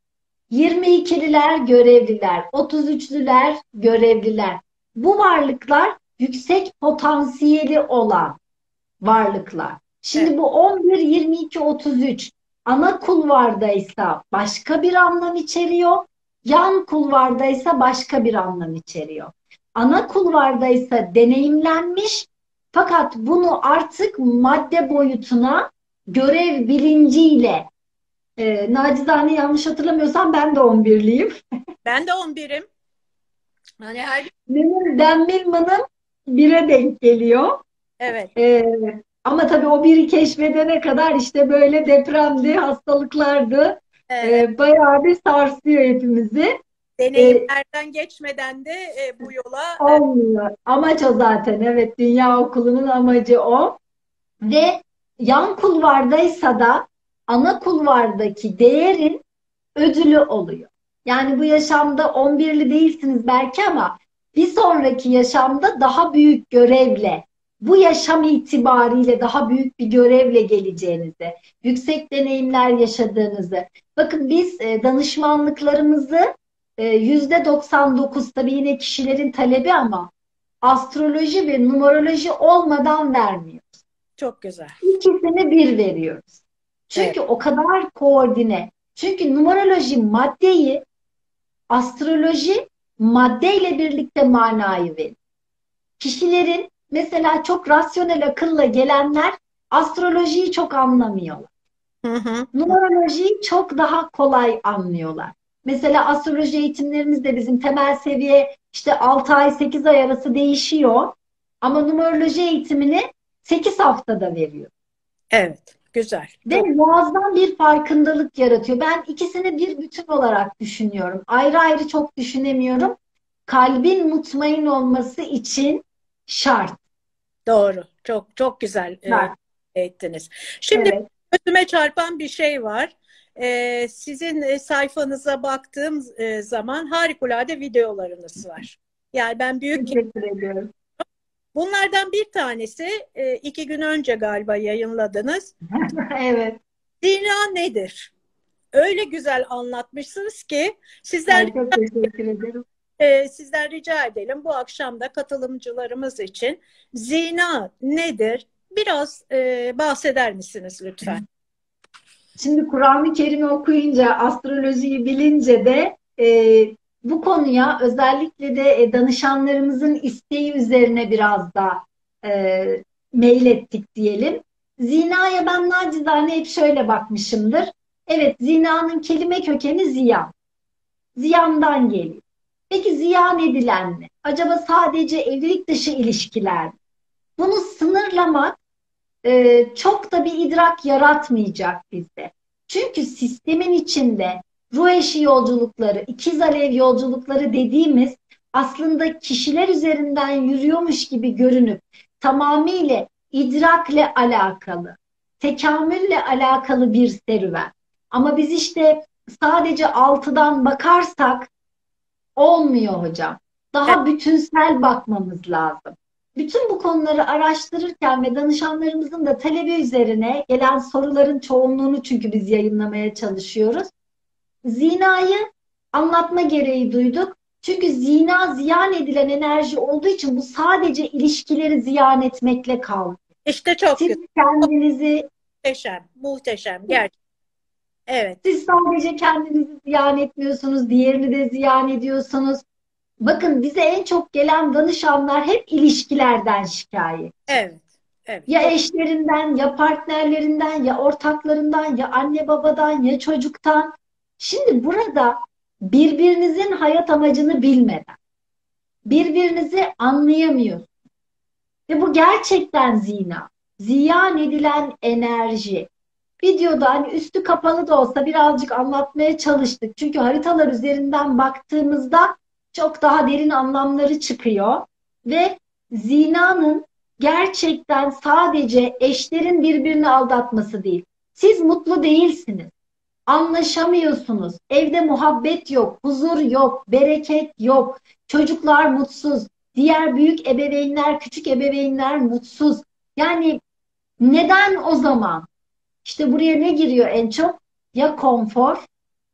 yirmi ikililer görevliler. otuz üçlüler görevliler. Bu varlıklar yüksek potansiyeli olan varlıklar. evet. Şimdi bu on bir, yirmi iki, otuz üç ana kulvardaysa başka bir anlam içeriyor. Yan kulvardaysa başka bir anlam içeriyor. Ana kulvardaysa deneyimlenmiş fakat bunu artık madde boyutuna görev bilinciyle e, nacizane yanlış hatırlamıyorsam ben de on birliyim. Ben de on birim. Hani her Benim Dan Millman'ın bire denk geliyor. evet, Ee, ama tabii o biri keşfedene kadar işte böyle depremdi, hastalıklardı. evet. Ee, bayağı bir sarsıyor hepimizi. Ee, Deneyimlerden geçmeden de e, bu yola e, olmuyor. Amaç o zaten. Evet, Dünya Okulu'nun amacı o. Ve yan kulvardaysa da ana kulvardaki değerin ödülü oluyor. Yani bu yaşamda on birli değilsiniz belki ama bir sonraki yaşamda daha büyük görevle, bu yaşam itibariyle daha büyük bir görevle geleceğinizi, yüksek deneyimler yaşadığınızı. Bakın biz e, danışmanlıklarımızı e, yüzde doksan dokuz tabii yine kişilerin talebi ama astroloji ve numeroloji olmadan vermiyor. çok güzel. İkisini bir veriyoruz. Evet, Çünkü o kadar koordine. Çünkü numeroloji maddeyi, astroloji maddeyle birlikte manayı verir. Kişilerin mesela çok rasyonel akılla gelenler astrolojiyi çok anlamıyorlar. hı hı. Numerolojiyi çok daha kolay anlıyorlar. Mesela astroloji eğitimlerimiz de bizim temel seviye işte altı ay sekiz ay arası değişiyor. Ama numeroloji eğitimini sekiz haftada veriyor. Evet, güzel. Ve Çok muazzam bir farkındalık yaratıyor. Ben ikisini bir bütün olarak düşünüyorum. Ayrı ayrı çok düşünemiyorum. Kalbin mutmain olması için şart. doğru. Çok çok güzel e, Şart. ettiniz. Şimdi Evet. gözüme çarpan bir şey var. E, sizin e, sayfanıza baktığım e, zaman harikulade videolarınız var. Yani ben büyük. Teşekkür ediyorum. Bunlardan bir tanesi e, iki gün önce galiba yayınladınız. Evet. Zina nedir? Öyle güzel anlatmışsınız ki sizden Ay, çok teşekkür ederim. e, sizden rica edelim bu akşam da katılımcılarımız için zina nedir? Biraz e, bahseder misiniz lütfen? Şimdi Kur'an-ı Kerim'i okuyunca, astrolojiyi bilince de e, bu konuya özellikle de e, danışanlarımızın isteği üzerine biraz da e, meylettik diyelim. Zinaya ben nacizane hep şöyle bakmışımdır. Evet, zinanın kelime kökeni ziyan. Ziyandan geliyor. Peki ziyan edilen ne? Acaba sadece evlilik dışı ilişkiler mi? Bunu sınırlamak e, çok da bir idrak yaratmayacak bizde. Çünkü sistemin içinde ruh eşi yolculukları, ikiz alev yolculukları dediğimiz aslında kişiler üzerinden yürüyormuş gibi görünüp tamamıyla idrakle alakalı, tekamülle alakalı bir serüven. Ama biz işte sadece altıdan bakarsak olmuyor hocam. Daha bütünsel bakmamız lazım. Bütün bu konuları araştırırken ve danışanlarımızın da talebi üzerine gelen soruların çoğunluğunu çünkü biz yayınlamaya çalışıyoruz. Zinayı anlatma gereği duyduk. Çünkü zina ziyan edilen enerji olduğu için bu sadece ilişkileri ziyan etmekle kalmıyor. İşte çok Siz güzel. kendinizi Muhteşem, muhteşem. Gerçekten. Evet. Siz sadece kendinizi ziyan etmiyorsunuz, diğerini de ziyan ediyorsunuz. Bakın bize en çok gelen danışanlar hep ilişkilerden şikayet. Evet. Evet. Ya eşlerinden, ya partnerlerinden, ya ortaklarından, ya anne babadan, ya çocuktan. Şimdi burada birbirinizin hayat amacını bilmeden, birbirinizi anlayamıyorsunuz. Ve bu gerçekten zina. Ziyan edilen enerji. Videoda hani üstü kapalı da olsa birazcık anlatmaya çalıştık. Çünkü haritalar üzerinden baktığımızda çok daha derin anlamları çıkıyor. Ve zinanın gerçekten sadece eşlerin birbirini aldatması değil. Siz mutlu değilsiniz. Anlaşamıyorsunuz. Evde muhabbet yok, huzur yok, bereket yok. Çocuklar mutsuz. Diğer büyük ebeveynler, küçük ebeveynler mutsuz. Yani neden o zaman? İşte buraya ne giriyor en çok? Ya konfor,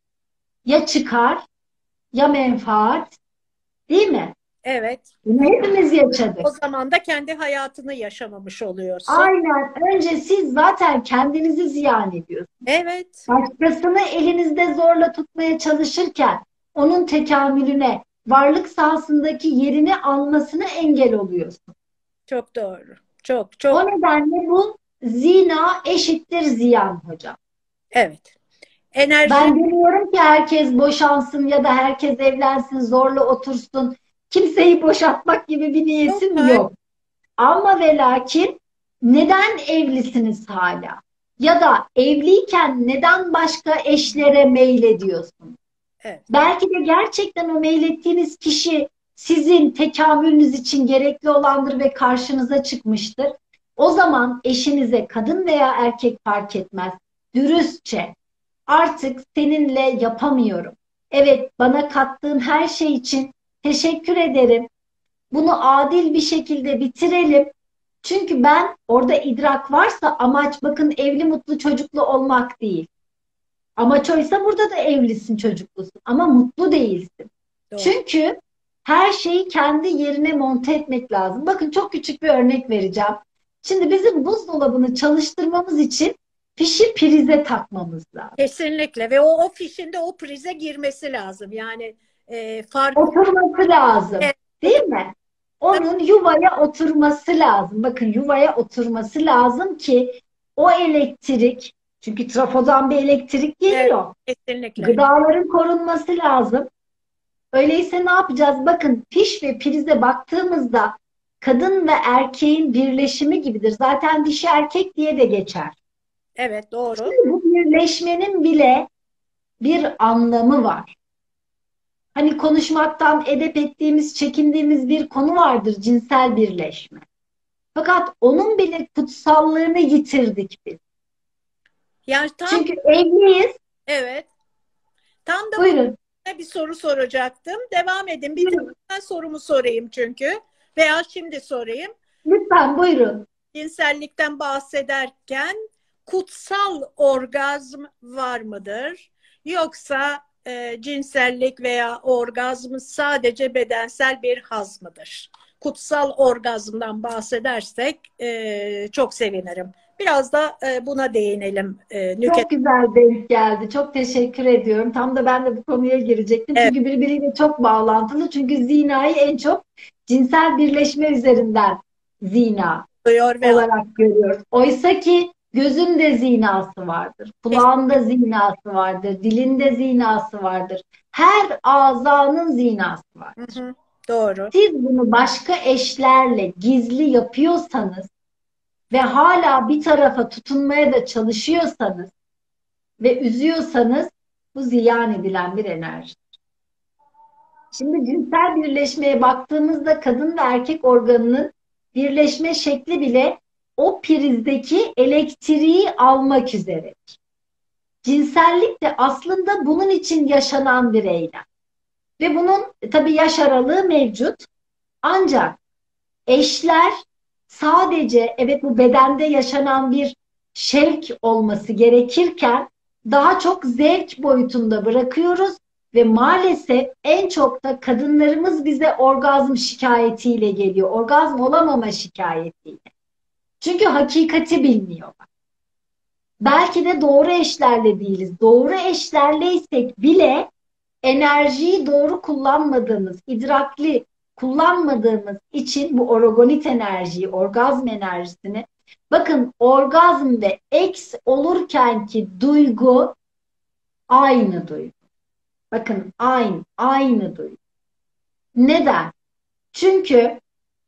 ya çıkar, ya menfaat, değil mi? Evet. Bunu hepimiz yaşadık. O zaman da kendi hayatını yaşamamış oluyorsun. Aynen. Önce siz zaten kendinizi ziyan ediyorsunuz. Evet. Başkasını elinizde zorla tutmaya çalışırken onun tekamülüne, varlık sahasındaki yerini almasına engel oluyorsun. Çok doğru. Çok çok. O nedenle bu zina eşittir ziyan hocam. Evet. Enerji. Ben demiyorum ki herkes boşansın ya da herkes evlensin, zorla otursun. Kimseyi boşaltmak gibi bir niyetim Yok, yok. Ama ve lakin neden evlisiniz hala? Ya da evliyken neden başka eşlere meylediyorsun? Evet. Belki de gerçekten o meylettiğiniz kişi sizin tekamülünüz için gerekli olandır ve karşınıza çıkmıştır. O zaman eşinize, kadın veya erkek fark etmez, dürüstçe artık seninle yapamıyorum. Evet, bana kattığın her şey için teşekkür ederim. Bunu adil bir şekilde bitirelim. Çünkü ben orada idrak varsa amaç bakın evli mutlu çocuklu olmak değil. Amaç oysa burada da evlisin çocuklusun ama mutlu değilsin. Doğru. Çünkü her şeyi kendi yerine monte etmek lazım. Bakın çok küçük bir örnek vereceğim. Şimdi bizim buzdolabını çalıştırmamız için fişi prize takmamız lazım. Kesinlikle ve o, o fişinde o prize girmesi lazım. Yani e, fark Oturması lazım. Evet. Değil mi? Onun yuvaya oturması lazım. Bakın yuvaya oturması lazım ki o elektrik, çünkü trafodan bir elektrik geliyor. Evet, kesinlikle. Gıdaların korunması lazım. Öyleyse ne yapacağız? Bakın fiş ve prize baktığımızda kadın ve erkeğin birleşimi gibidir. Zaten dişi erkek diye de geçer. Evet, doğru. Şimdi bu birleşmenin bile bir anlamı var. Hani konuşmaktan edep ettiğimiz, çekindiğimiz bir konu vardır, cinsel birleşme. Fakat onun bile kutsallığını yitirdik biz. Yani tam Çünkü evliyiz. evet. Tam da Buyurun. bu bir soru soracaktım. Devam edin. Bir tane ben sorumu sorayım çünkü. Veya şimdi sorayım. Lütfen buyurun. Cinsellikten bahsederken kutsal orgazm var mıdır? Yoksa e, cinsellik veya orgazm sadece bedensel bir haz mıdır? Kutsal orgazmdan bahsedersek e, çok sevinirim. Biraz da e, buna değinelim. E, Nüket. Çok güzel denk geldi. Çok teşekkür ediyorum. Tam da ben de bu konuya girecektim. Evet, Çünkü birbiriyle çok bağlantılı. Çünkü zinayı en çok cinsel birleşme üzerinden zina diyor ve olarak görüyoruz. Oysa ki gözün de zinası vardır. Kulağında zinası vardır. Dilinde zinası vardır. Her azanın zinası var. hı hı, doğru. Siz bunu başka eşlerle gizli yapıyorsanız ve hala bir tarafa tutunmaya da çalışıyorsanız ve üzüyorsanız bu ziyan edilen bir enerji. Şimdi cinsel birleşmeye baktığımızda kadın ve erkek organının birleşme şekli bile o prizdeki elektriği almak üzere. Cinsellik de aslında bunun için yaşanan bir eylem. Ve bunun tabii yaş aralığı mevcut. Ancak eşler sadece evet bu bedende yaşanan bir şevk olması gerekirken daha çok zevk boyutunda bırakıyoruz ve maalesef en çok da kadınlarımız bize orgazm şikayetiyle geliyor. Orgazm olamama şikayetiyle. Çünkü hakikati bilmiyorlar. Belki de doğru eşlerle değiliz. Doğru eşlerleysek bile enerjiyi doğru kullanmadığımız, idrakli kullanmadığımız için bu orogonit enerjiyi, orgazm enerjisini, bakın orgazm ve eks olurken ki duygu aynı duygu. Bakın aynı, aynı duygu. Neden? Çünkü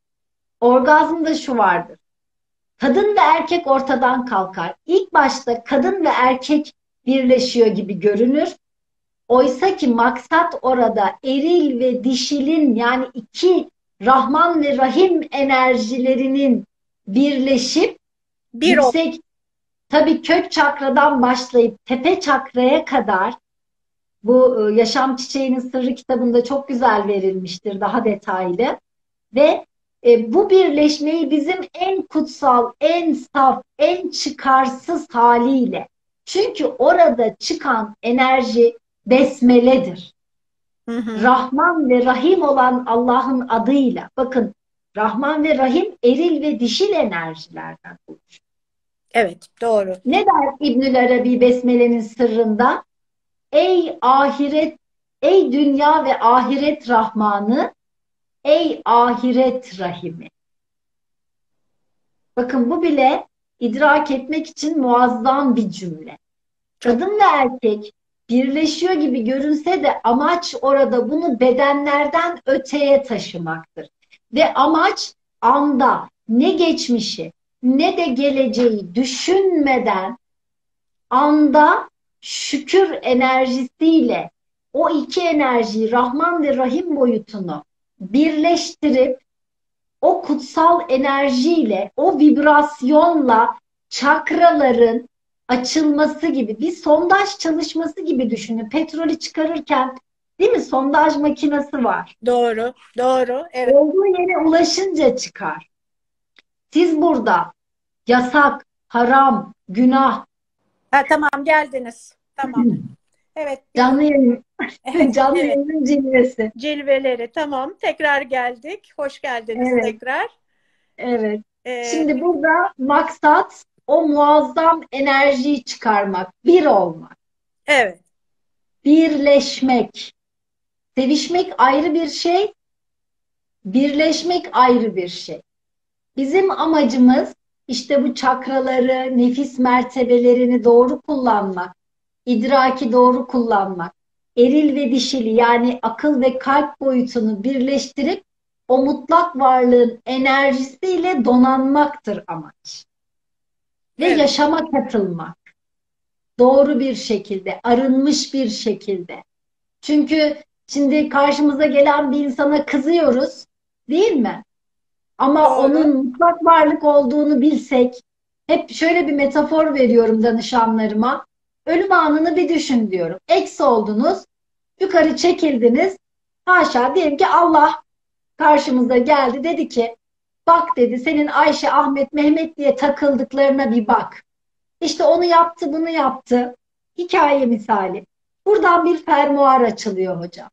orgazmda şu vardır. Kadın ve erkek ortadan kalkar. İlk başta kadın ve erkek birleşiyor gibi görünür. Oysa ki maksat orada eril ve dişilin yani iki Rahman ve Rahim enerjilerinin birleşip Bir o. yüksek tabii kök çakradan başlayıp tepe çakraya kadar bu Yaşam Çiçeğinin Sırrı kitabında çok güzel verilmiştir daha detaylı ve e, bu birleşmeyi bizim en kutsal, en saf, en çıkarsız haliyle çünkü orada çıkan enerji besmeledir. Hı hı. Rahman ve Rahim olan Allah'ın adıyla. Bakın Rahman ve Rahim eril ve dişil enerjilerden oluşuyor. Evet, doğru. Ne der İbnül Arabi Besmele'nin sırrında? Ey ahiret, ey dünya ve ahiret Rahmanı, ey ahiret Rahimi. Bakın bu bile idrak etmek için muazzam bir cümle. Kadın ve erkek birleşiyor gibi görünse de amaç orada bunu bedenlerden öteye taşımaktır. Ve amaç anda ne geçmişi ne de geleceği düşünmeden anda şükür enerjisiyle o iki enerjiyi Rahman ve Rahim boyutunu birleştirip o kutsal enerjiyle, o vibrasyonla çakraların açılması gibi bir sondaj çalışması gibi düşünün. Petrolü çıkarırken değil mi sondaj makinesi var. Doğru, doğru. Evet. Olduğu yere ulaşınca çıkar. Siz burada yasak, haram, günah. Ha, tamam geldiniz. Tamam. Evet. Canlı yayın, canlı Evet. yayının cilvesi. Cilveleri tamam. Tekrar geldik. Hoş geldiniz Evet. tekrar. Evet. Ee, Şimdi burada maksat o muazzam enerjiyi çıkarmak, bir olmak, evet. birleşmek. Sevişmek ayrı bir şey, birleşmek ayrı bir şey. Bizim amacımız işte bu çakraları, nefis mertebelerini doğru kullanmak, idraki doğru kullanmak, eril ve dişili yani akıl ve kalp boyutunu birleştirip o mutlak varlığın enerjisiyle donanmaktır amaç. Ve Evet. yaşama katılmak. Doğru bir şekilde, arınmış bir şekilde. Çünkü şimdi karşımıza gelen bir insana kızıyoruz, değil mi? Ama Doğru. onun mutlak varlık olduğunu bilsek, hep şöyle bir metafor veriyorum danışanlarıma. Ölüm anını bir düşün diyorum. Eksi oldunuz, yukarı çekildiniz. Haşa diyelim ki Allah karşımıza geldi dedi ki bak dedi senin Ayşe, Ahmet, Mehmet diye takıldıklarına bir bak. İşte onu yaptı, bunu yaptı. Hikaye misali. Buradan bir fermuar açılıyor hocam.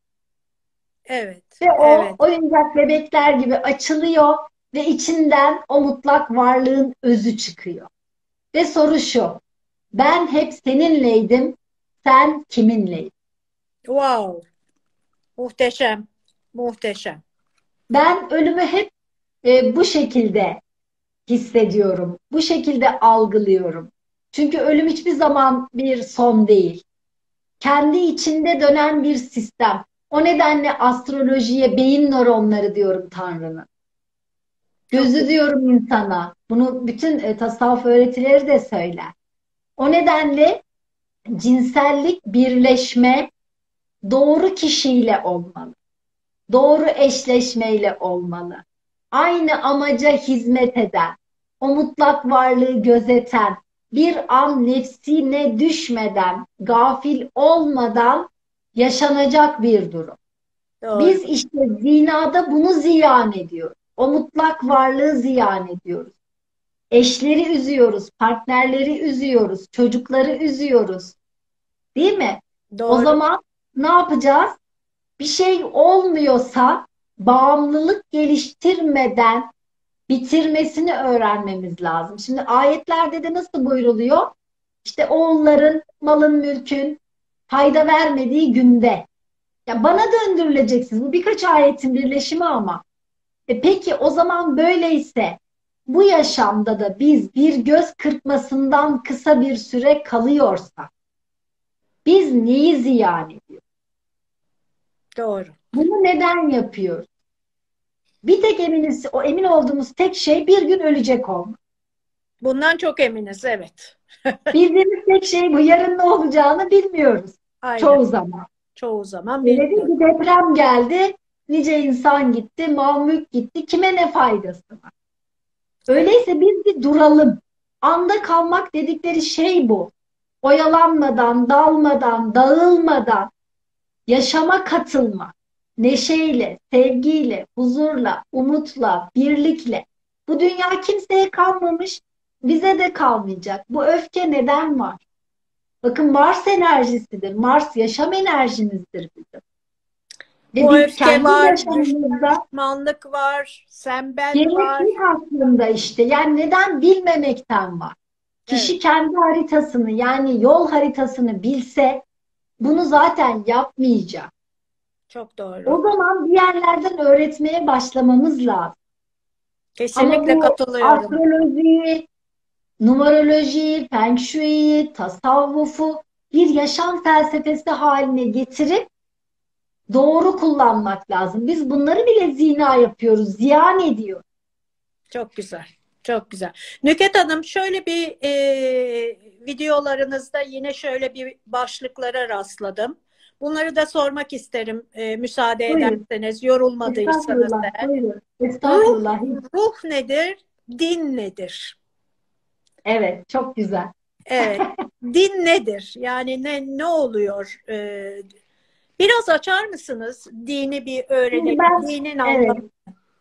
Evet, Ve o evet. oyuncak bebekler gibi açılıyor ve içinden o mutlak varlığın özü çıkıyor. Ve soru şu: ben hep seninleydim, sen kiminleydin? Wow. Muhteşem. Muhteşem. Ben ölümü hep e, bu şekilde hissediyorum, bu şekilde algılıyorum. Çünkü ölüm hiçbir zaman bir son değil. Kendi içinde dönen bir sistem. O nedenle astrolojiye beyin nöronları diyorum Tanrı'nın. Çok Gözü diyorum insana. Bunu bütün e, tasavvuf öğretileri de söyler. O nedenle cinsellik birleşme doğru kişiyle olmalı. Doğru eşleşmeyle olmalı. Aynı amaca hizmet eden, o mutlak varlığı gözeten, bir an nefsine düşmeden, gafil olmadan yaşanacak bir durum. doğru. Biz işte zinada bunu ziyan ediyoruz. O mutlak varlığı ziyan ediyoruz. Eşleri üzüyoruz, partnerleri üzüyoruz, çocukları üzüyoruz. Değil mi? O Doğru. zaman ne yapacağız? Bir şey olmuyorsa bağımlılık geliştirmeden bitirmesini öğrenmemiz lazım. Şimdi ayetlerde de nasıl buyruluyor? İşte oğulların, malın, mülkün fayda vermediği günde. Ya bana döndürüleceksiniz. Bu birkaç ayetin birleşimi ama. E peki o zaman böyleyse bu yaşamda da biz bir göz kırpmasından kısa bir süre kalıyorsak biz neyi ziyan ediyoruz? Doğru. Bunu neden yapıyoruz? Bir tek eminiz, o emin olduğumuz tek şey bir gün ölecek olmak. Bundan çok eminiz. Evet. Bildiğimiz tek şey bu. Yarın ne olacağını bilmiyoruz. Aynen. Çoğu zaman. Çoğu zaman Öyle bilmiyorum. değil ki deprem geldi, nice insan gitti, mal mülk gitti. Kime ne faydası var? Evet. Öyleyse biz bir duralım. Anda kalmak dedikleri şey bu. Oyalanmadan, dalmadan, dağılmadan yaşama katılma. Neşeyle, sevgiyle, huzurla, umutla, birlikle. Bu dünya kimseye kalmamış, bize de kalmayacak. Bu öfke neden var? Bakın Mars enerjisidir. Mars yaşam enerjimizdir bizim. Ve Bu biz öfke kendi var, yaşamımızda düşmanlık var, sen ben var. genetik aslında işte. Yani neden bilmemekten var. Evet. Kişi kendi haritasını yani yol haritasını bilse bunu zaten yapmayacak. Çok doğru. O zaman bir yerlerden öğretmeye başlamamız lazım. Ama Kesinlikle bu katılıyorum. astrolojiyi, numerolojiyi, feng shui'yi, tasavvufu bir yaşam felsefesi haline getirip doğru kullanmak lazım. Biz bunları bile zina yapıyoruz, ziyan ediyor. Çok güzel. Çok güzel. Nüket Hanım şöyle bir e, videolarınızda yine şöyle bir başlıklara rastladım. Bunları da sormak isterim e, müsaade Buyurun. ederseniz, yorulmadıysanız Estağfurullah, eğer. buyurun. Ruh, Estağfurullah. ruh nedir? Din nedir? Evet, çok güzel. Evet. Din nedir? Yani ne ne oluyor? Ee, biraz açar mısınız? Dini bir Şimdi öğrenelim. ben Dinin evet, anlamı.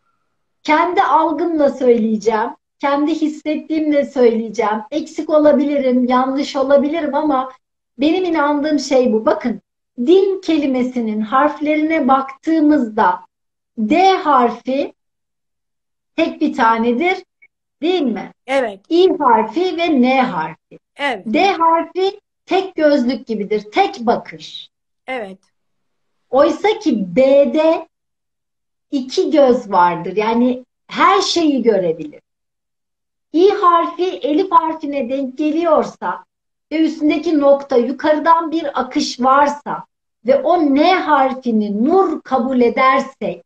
kendi algımla söyleyeceğim. Kendi hissettiğimle söyleyeceğim. Eksik olabilirim, yanlış olabilirim ama benim inandığım şey bu. Bakın, din kelimesinin harflerine baktığımızda D harfi tek bir tanedir, değil mi? Evet. İ harfi ve N harfi. Evet. D harfi tek gözlük gibidir, tek bakış. Evet. Oysa ki B'de iki göz vardır. Yani her şeyi görebilir. İ harfi elif harfine denk geliyorsa ve üstündeki nokta yukarıdan bir akış varsa ve o N harfini nur kabul edersek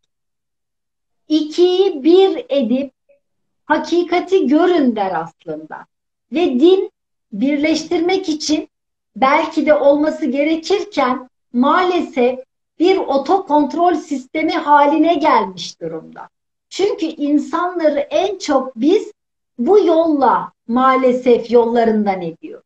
ikiyi bir edip hakikati görün der aslında. Ve din birleştirmek için belki de olması gerekirken maalesef bir otokontrol sistemi haline gelmiş durumda. Çünkü insanları en çok biz bu yolla maalesef yollarından ediyor.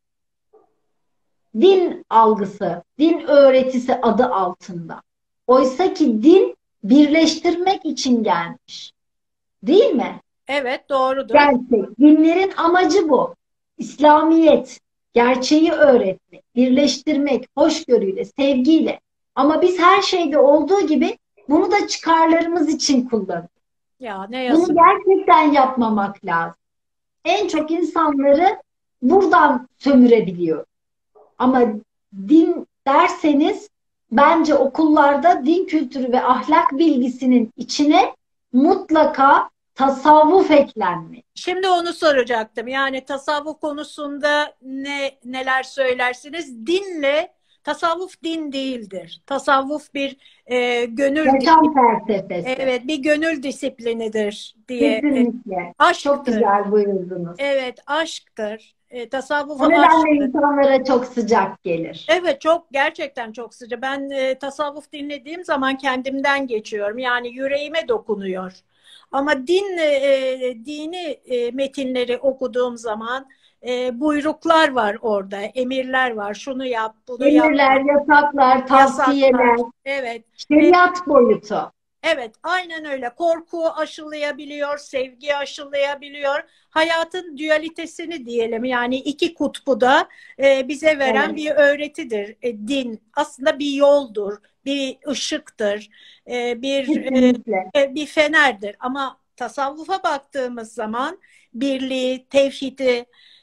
Din algısı, din öğretisi adı altında. Oysa ki din birleştirmek için gelmiş. Değil mi? Evet, doğrudur. Gerçek. Dinlerin amacı bu. İslamiyet. gerçeği öğretmek, birleştirmek, hoşgörüyle, sevgiyle. Ama biz her şeyde olduğu gibi bunu da çıkarlarımız için kullanıyoruz. Ya ne Bunu yazık. gerçekten yapmamak lazım. En çok insanları buradan sömürebiliyor. Ama din derseniz bence okullarda din kültürü ve ahlak bilgisinin içine mutlaka tasavvuf eklenmeli. Şimdi onu soracaktım. Yani tasavvuf konusunda ne neler söylersiniz? Dinle tasavvuf din değildir. Tasavvuf bir e, gönül Yaşam felsefesi. evet bir gönül disiplinidir diye. E, Kesinlikle. Çok aşktır. güzel buyurdunuz. Evet, aşktır. E, tasavvufa O nedenle aşktır. insanlara çok sıcak gelir. Evet, çok gerçekten çok sıcak. Ben e, tasavvuf dinlediğim zaman kendimden geçiyorum. Yani yüreğime dokunuyor. Ama din e, dini e, metinleri okuduğum zaman e, buyruklar var orada, emirler var. Şunu yap, bunu Emirler, yapma, yasaklar, yasaklar. tavsiyeler, Evet. E, şeriat boyutu. Evet, aynen öyle. Korku aşılayabiliyor, sevgi aşılayabiliyor. Hayatın dualitesini diyelim, yani iki kutbu da e, bize veren Evet, bir öğretidir. E, din aslında bir yoldur, bir ışıktır, e, bir e, kesinlikle. e, bir fenerdir. Ama tasavvufa baktığımız zaman birliği, tevhidi,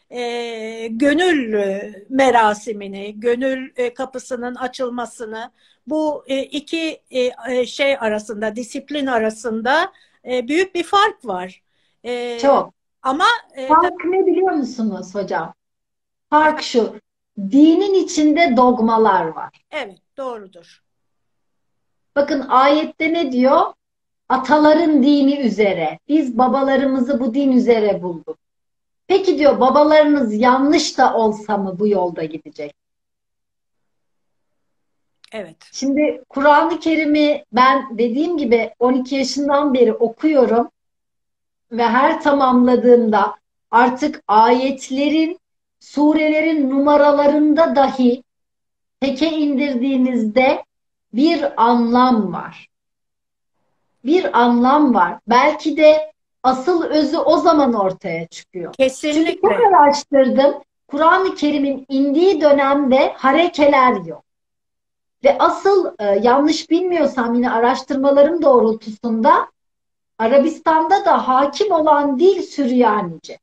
e, gönül merasimini, gönül e, kapısının açılmasını, bu e, iki e, e, şey arasında, disiplin arasında e, büyük bir fark var. E, Çok. ama e, tabii, Fark ne biliyor musunuz hocam? Fark şu. Dinin içinde dogmalar var. evet, doğrudur. Bakın ayette ne diyor? Ataların dini üzere. Biz babalarımızı bu din üzere bulduk. Peki diyor babalarınız yanlış da olsa mı bu yolda gidecek? Evet. Şimdi Kur'an-ı Kerim'i ben dediğim gibi on iki yaşından beri okuyorum ve her tamamladığımda artık ayetlerin, surelerin numaralarında dahi teke indirdiğinizde bir anlam var. Bir anlam var. Belki de asıl özü o zaman ortaya çıkıyor. Çünkü çok Kesinlikle. araştırdım. Kur'an-ı Kerim'in indiği dönemde harekeler yok. Ve asıl e, yanlış bilmiyorsam yine araştırmalarım doğrultusunda Arabistan'da da hakim olan dil Süryanice.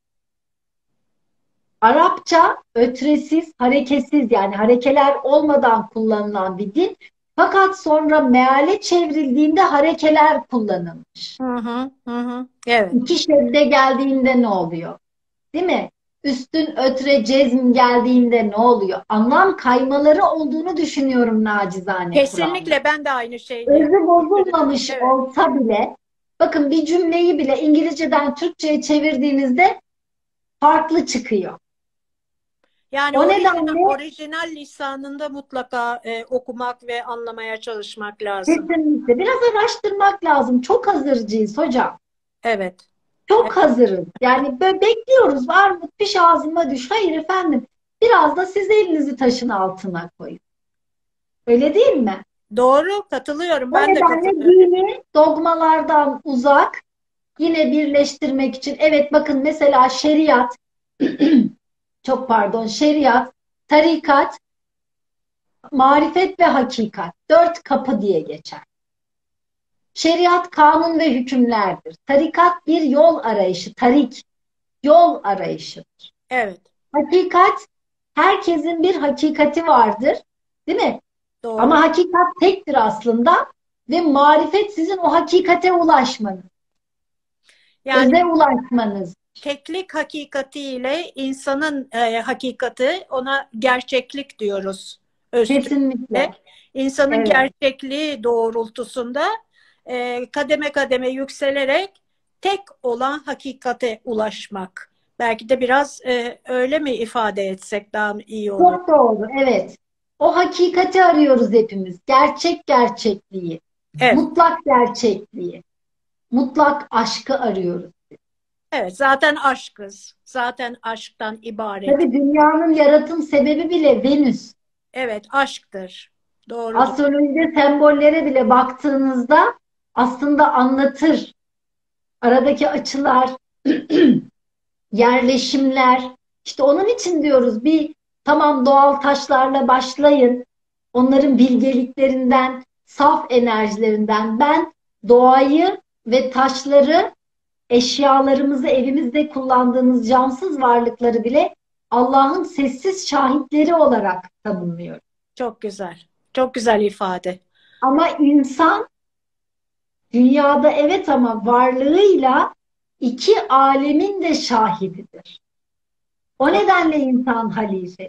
Arapça ötresiz, hareketsiz yani harekeler olmadan kullanılan bir dil. Fakat sonra meale çevrildiğinde harekeler kullanılmış. Hı hı, hı hı. Evet. İki şedde geldiğinde ne oluyor? Değil mi? Üstün ötre cezm geldiğinde ne oluyor? Anlam kaymaları olduğunu düşünüyorum nacizane Kur'an'da. Kesinlikle ben de aynı şeyi Özü düşünüyorum. bozulmamış Evet. olsa bile bakın bir cümleyi bile İngilizceden Türkçe'ye çevirdiğinizde farklı çıkıyor. Yani O orijinal, nedenle orijinal lisanında mutlaka e, okumak ve anlamaya çalışmak lazım. kesinlikle biraz araştırmak lazım. Çok hazırcıyız hocam. Evet. Çok hazırız. Yani böyle bekliyoruz. Var mı? Piş ağzıma düş. Hayır efendim. Biraz da siz elinizi taşın altına koyun. Öyle değil mi? Doğru, katılıyorum. O Ben de nedenle katılıyorum. dini dogmalardan uzak yine birleştirmek için. Evet bakın mesela şeriat çok pardon şeriat, tarikat, marifet ve hakikat. Dört kapı diye geçer. Şeriat kanun ve hükümlerdir. Tarikat bir yol arayışı, tarik, yol arayışıdır. Evet, Hakikat, herkesin bir hakikati vardır, değil mi? doğru. Ama hakikat tektir aslında ve marifet sizin o hakikate ulaşmanız, Yani öze ulaşmanız. teklik hakikatiyle insanın e, hakikati, ona gerçeklik diyoruz. Öztürk'te. Kesinlikle. İnsanın Evet. gerçekliği doğrultusunda e, kademe kademe yükselerek tek olan hakikate ulaşmak. Belki de biraz e, öyle mi ifade etsek daha iyi olur? Çok doğru. Evet. O hakikati arıyoruz hepimiz. Gerçek gerçekliği. Evet, Mutlak gerçekliği. Mutlak aşkı arıyoruz. evet. Zaten aşkız. Zaten aşktan ibaret. Tabii dünyanın yaratım sebebi bile Venüs. Evet, aşktır. Doğrudur. Astrolojide sembollere bile baktığınızda aslında anlatır. Aradaki açılar, yerleşimler. İşte onun için diyoruz bir Tamam, doğal taşlarla başlayın. Onların bilgeliklerinden, saf enerjilerinden. Ben doğayı ve taşları, eşyalarımızı, evimizde kullandığımız cansız varlıkları bile Allah'ın sessiz şahitleri olarak tanımlıyorum. Çok güzel. Çok güzel ifade. Ama insan dünyada, evet, ama varlığıyla iki alemin de şahididir. O Çok. nedenle insan halife.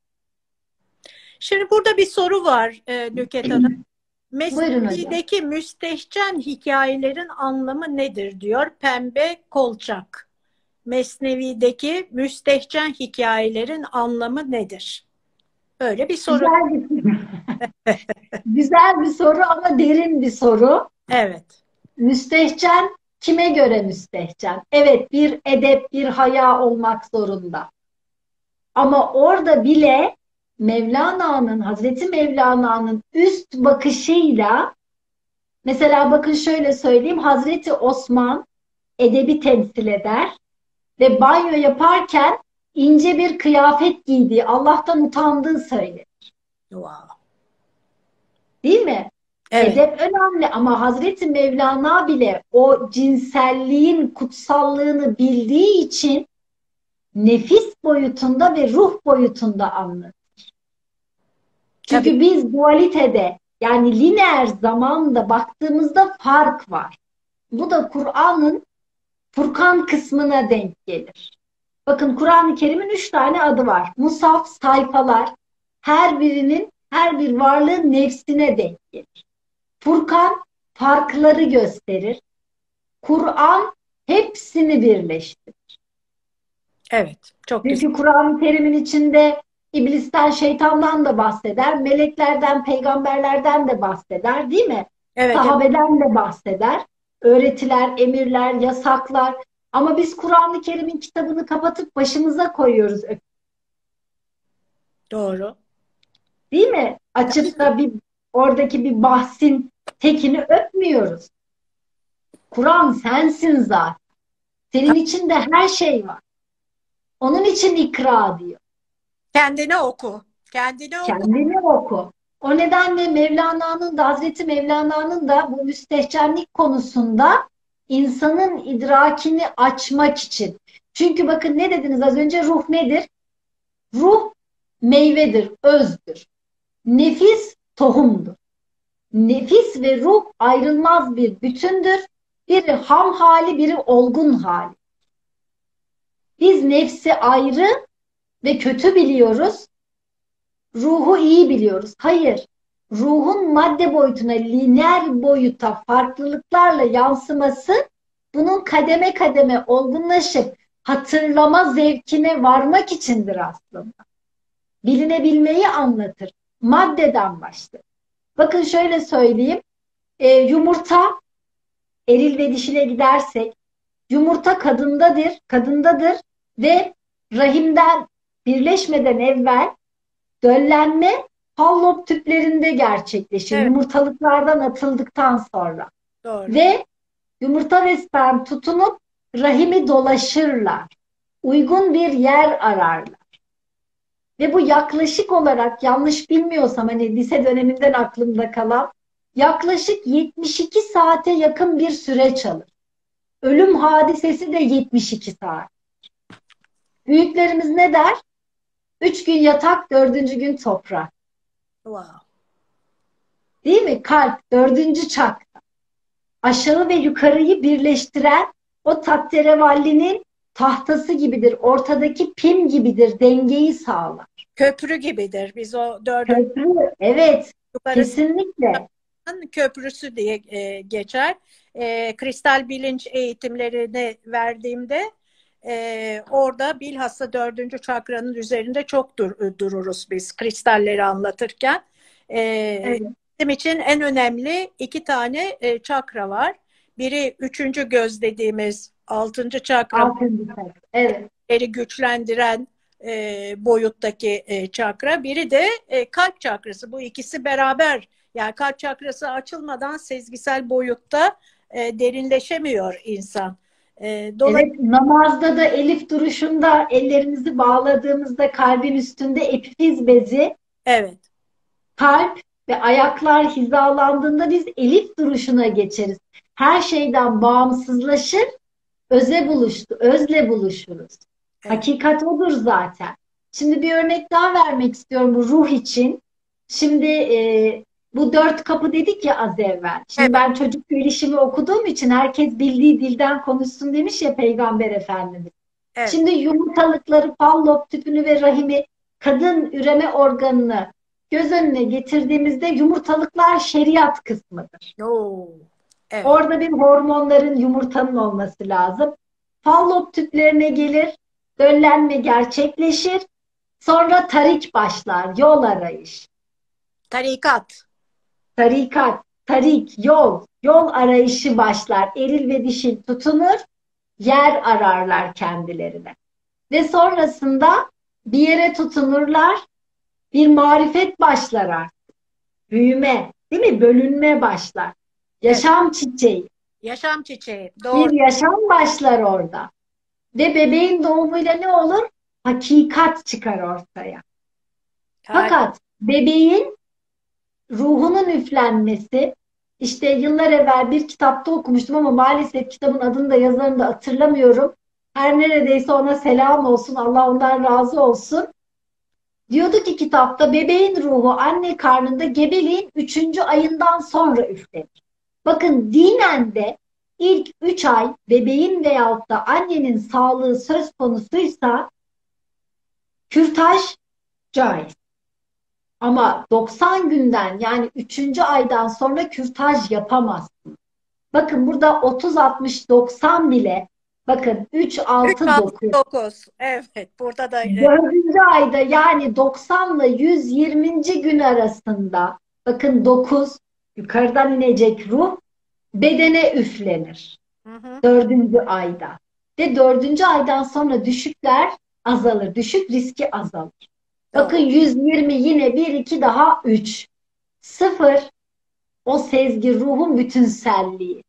Şimdi burada bir soru var e, Nükhet Hanım. Buyurun hocam. Mesnevi'deki müstehcen hikayelerin anlamı nedir diyor Pembe Kolçak. Mesnevi'deki müstehcen hikayelerin anlamı nedir? Böyle bir soru. Güzel bir soru. Güzel bir soru ama derin bir soru. Evet. Müstehcen kime göre müstehcen? Evet, bir edep, bir haya olmak zorunda. Ama orada bile Mevlana'nın, Hazreti Mevlana'nın üst bakışıyla, mesela bakın şöyle söyleyeyim, Hazreti Osman edebi temsil eder ve banyo yaparken ince bir kıyafet giydiği, Allah'tan utandığı söylenir. Wow. Değil mi? Evet. Edep önemli ama Hazreti Mevlana bile o cinselliğin kutsallığını bildiği için nefis boyutunda ve ruh boyutunda anlar. Çünkü Tabii. biz dualitede, yani lineer zamanda baktığımızda fark var. Bu da Kur'an'ın Furkan kısmına denk gelir. Bakın, Kur'an-ı Kerim'in üç tane adı var. Musaf, sayfalar, her birinin, her bir varlığın nefsine denk gelir. Furkan farkları gösterir. Kur'an hepsini birleştirir. Evet. Çok güzel. Çünkü Kur'an-ı Kerim'in içinde İblisten, şeytandan da bahseder, meleklerden, peygamberlerden de bahseder, değil mi? Evet, evet. Sahabeden de bahseder. Öğretiler, emirler, yasaklar. Ama biz Kur'an-ı Kerim'in kitabını kapatıp başımıza koyuyoruz. Doğru. Değil mi? Açıp da bir oradaki bir bahsin tekini öpmüyoruz. Kur'an sensin zaten. Senin içinde her şey var. Onun için ikra diyor. Kendine oku. Kendine oku. Kendini oku. O nedenle Mevlana'nın da, Hazreti Mevlana'nın da bu müstehcenlik konusunda insanın idrakini açmak için. Çünkü bakın, ne dediniz az önce, ruh nedir? Ruh meyvedir, özdür. Nefis tohumdur. Nefis ve ruh ayrılmaz bir bütündür. Biri ham hali, biri olgun hali. Biz nefsi ayrı ve kötü biliyoruz. Ruhu iyi biliyoruz. Hayır. Ruhun madde boyutuna, lineer boyuta farklılıklarla yansıması, bunun kademe kademe olgunlaşıp hatırlama zevkine varmak içindir aslında. Bilinebilmeyi anlatır. Maddeden başlar. Bakın şöyle söyleyeyim. E, yumurta, eril ve dişile gidersek, yumurta kadındadır, kadındadır ve rahimden birleşmeden evvel döllenme Pavlov tüplerinde gerçekleşir. Evet. Yumurtalıklardan atıldıktan sonra. Doğru. Ve yumurta ve sperm tutunup rahimi dolaşırlar. Uygun bir yer ararlar. Ve bu yaklaşık olarak, yanlış bilmiyorsam, hani lise döneminden aklımda kalan, yaklaşık yetmiş iki saate yakın bir süreç alır. Ölüm hadisesi de yetmiş iki saat. Büyüklerimiz ne der? Üç gün yatak, dördüncü gün toprak. Wow. Değil mi? Kalp, dördüncü çakra. Aşağı ve yukarıyı birleştiren o takterevallinin tahtası gibidir. Ortadaki pim gibidir. Dengeyi sağlar. Köprü gibidir. Biz o dördüncü Köprü, evet. yukarısı Kesinlikle. köprüsü diye e, geçer. E, kristal bilinç eğitimlerini verdiğimde e, orada bilhassa dördüncü çakranın üzerinde çok dur, dururuz biz kristalleri anlatırken. E, Evet. Bizim için en önemli iki tane e, çakra var. Biri üçüncü göz dediğimiz altıncı çakra. Altıncı çakra. Evet. Güçlendiren e, boyuttaki e, çakra. Biri de e, kalp çakrası. Bu ikisi beraber, yani kalp çakrası açılmadan sezgisel boyutta e, derinleşemiyor insan. E, Evet, namazda da elif duruşunda ellerimizi bağladığımızda kalbin üstünde epifiz bezi, evet, kalp ve ayaklar hizalandığında biz elif duruşuna geçeriz. Her şeyden bağımsızlaşır, öze buluştu, özle buluşuruz. evet, Hakikat odur zaten. Şimdi bir örnek daha vermek istiyorum bu ruh için. Şimdi e, bu dört kapı dedik ya az evvel. Şimdi evet, ben çocuk gelişimi okuduğum için herkes bildiği dilden konuşsun demiş ya Peygamber Efendimiz. evet. Şimdi yumurtalıkları, fallop tüpünü ve rahimi, kadın üreme organını göz önüne getirdiğimizde yumurtalıklar şeriat kısmıdır. Oo, evet. Orada bir hormonların yumurtanın olması lazım. Fallop tüplerine gelir, döllenme gerçekleşir. Sonra tarik başlar, yol arayış. Tarikat. Tarikat, tarik, yol, yol arayışı başlar. Eril ve dişil tutunur, yer ararlar kendilerine. Ve sonrasında bir yere tutunurlar, bir marifet başlar artık. Büyüme, değil mi? Bölünme başlar. Evet. Yaşam çiçeği. Yaşam çiçeği. Doğru. Bir yaşam başlar orada. Ve bebeğin doğumuyla ne olur? Hakikat çıkar ortaya. Harika. Fakat bebeğin ruhunun üflenmesi, işte yıllar evvel bir kitapta okumuştum ama maalesef kitabın adını da yazarını da hatırlamıyorum. Her neredeyse ona selam olsun, Allah ondan razı olsun. Diyordu ki kitapta bebeğin ruhu anne karnında gebeliğin üçüncü ayından sonra üflenir. Bakın dinen de ilk üç ay bebeğin veyahut da annenin sağlığı söz konusuysa kürtaj caiz. Ama doksan günden yani üçüncü aydan sonra kürtaj yapamazsın. Bakın burada otuz altmış doksan bile bakın üç altı dokuz üç altı dokuz. Evet. Burada da e, dördüncü ayda yani doksan ile yüz yirminci gün arasında bakın dokuz yukarıdan inecek ruh bedene üflenir. hı hı. Dördüncü ayda. Ve dördüncü aydan sonra düşükler azalır. Düşük riski azalır. Doğru. Bakın yüz yirmi yine bir iki daha üç. Sıfır o sezgi ruhun bütünselliği.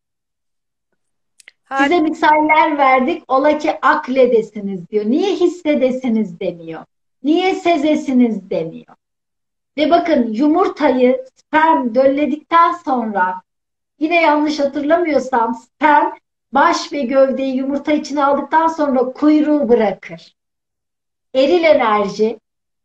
Harika. Size misaller verdik. Ola ki akledesiniz diyor. Niye hissedesiniz demiyor. Niye sezesiniz demiyor. Ve bakın yumurtayı sperm dölledikten sonra yine yanlış hatırlamıyorsam sperm baş ve gövdeyi yumurta içine aldıktan sonra kuyruğu bırakır. Eril enerji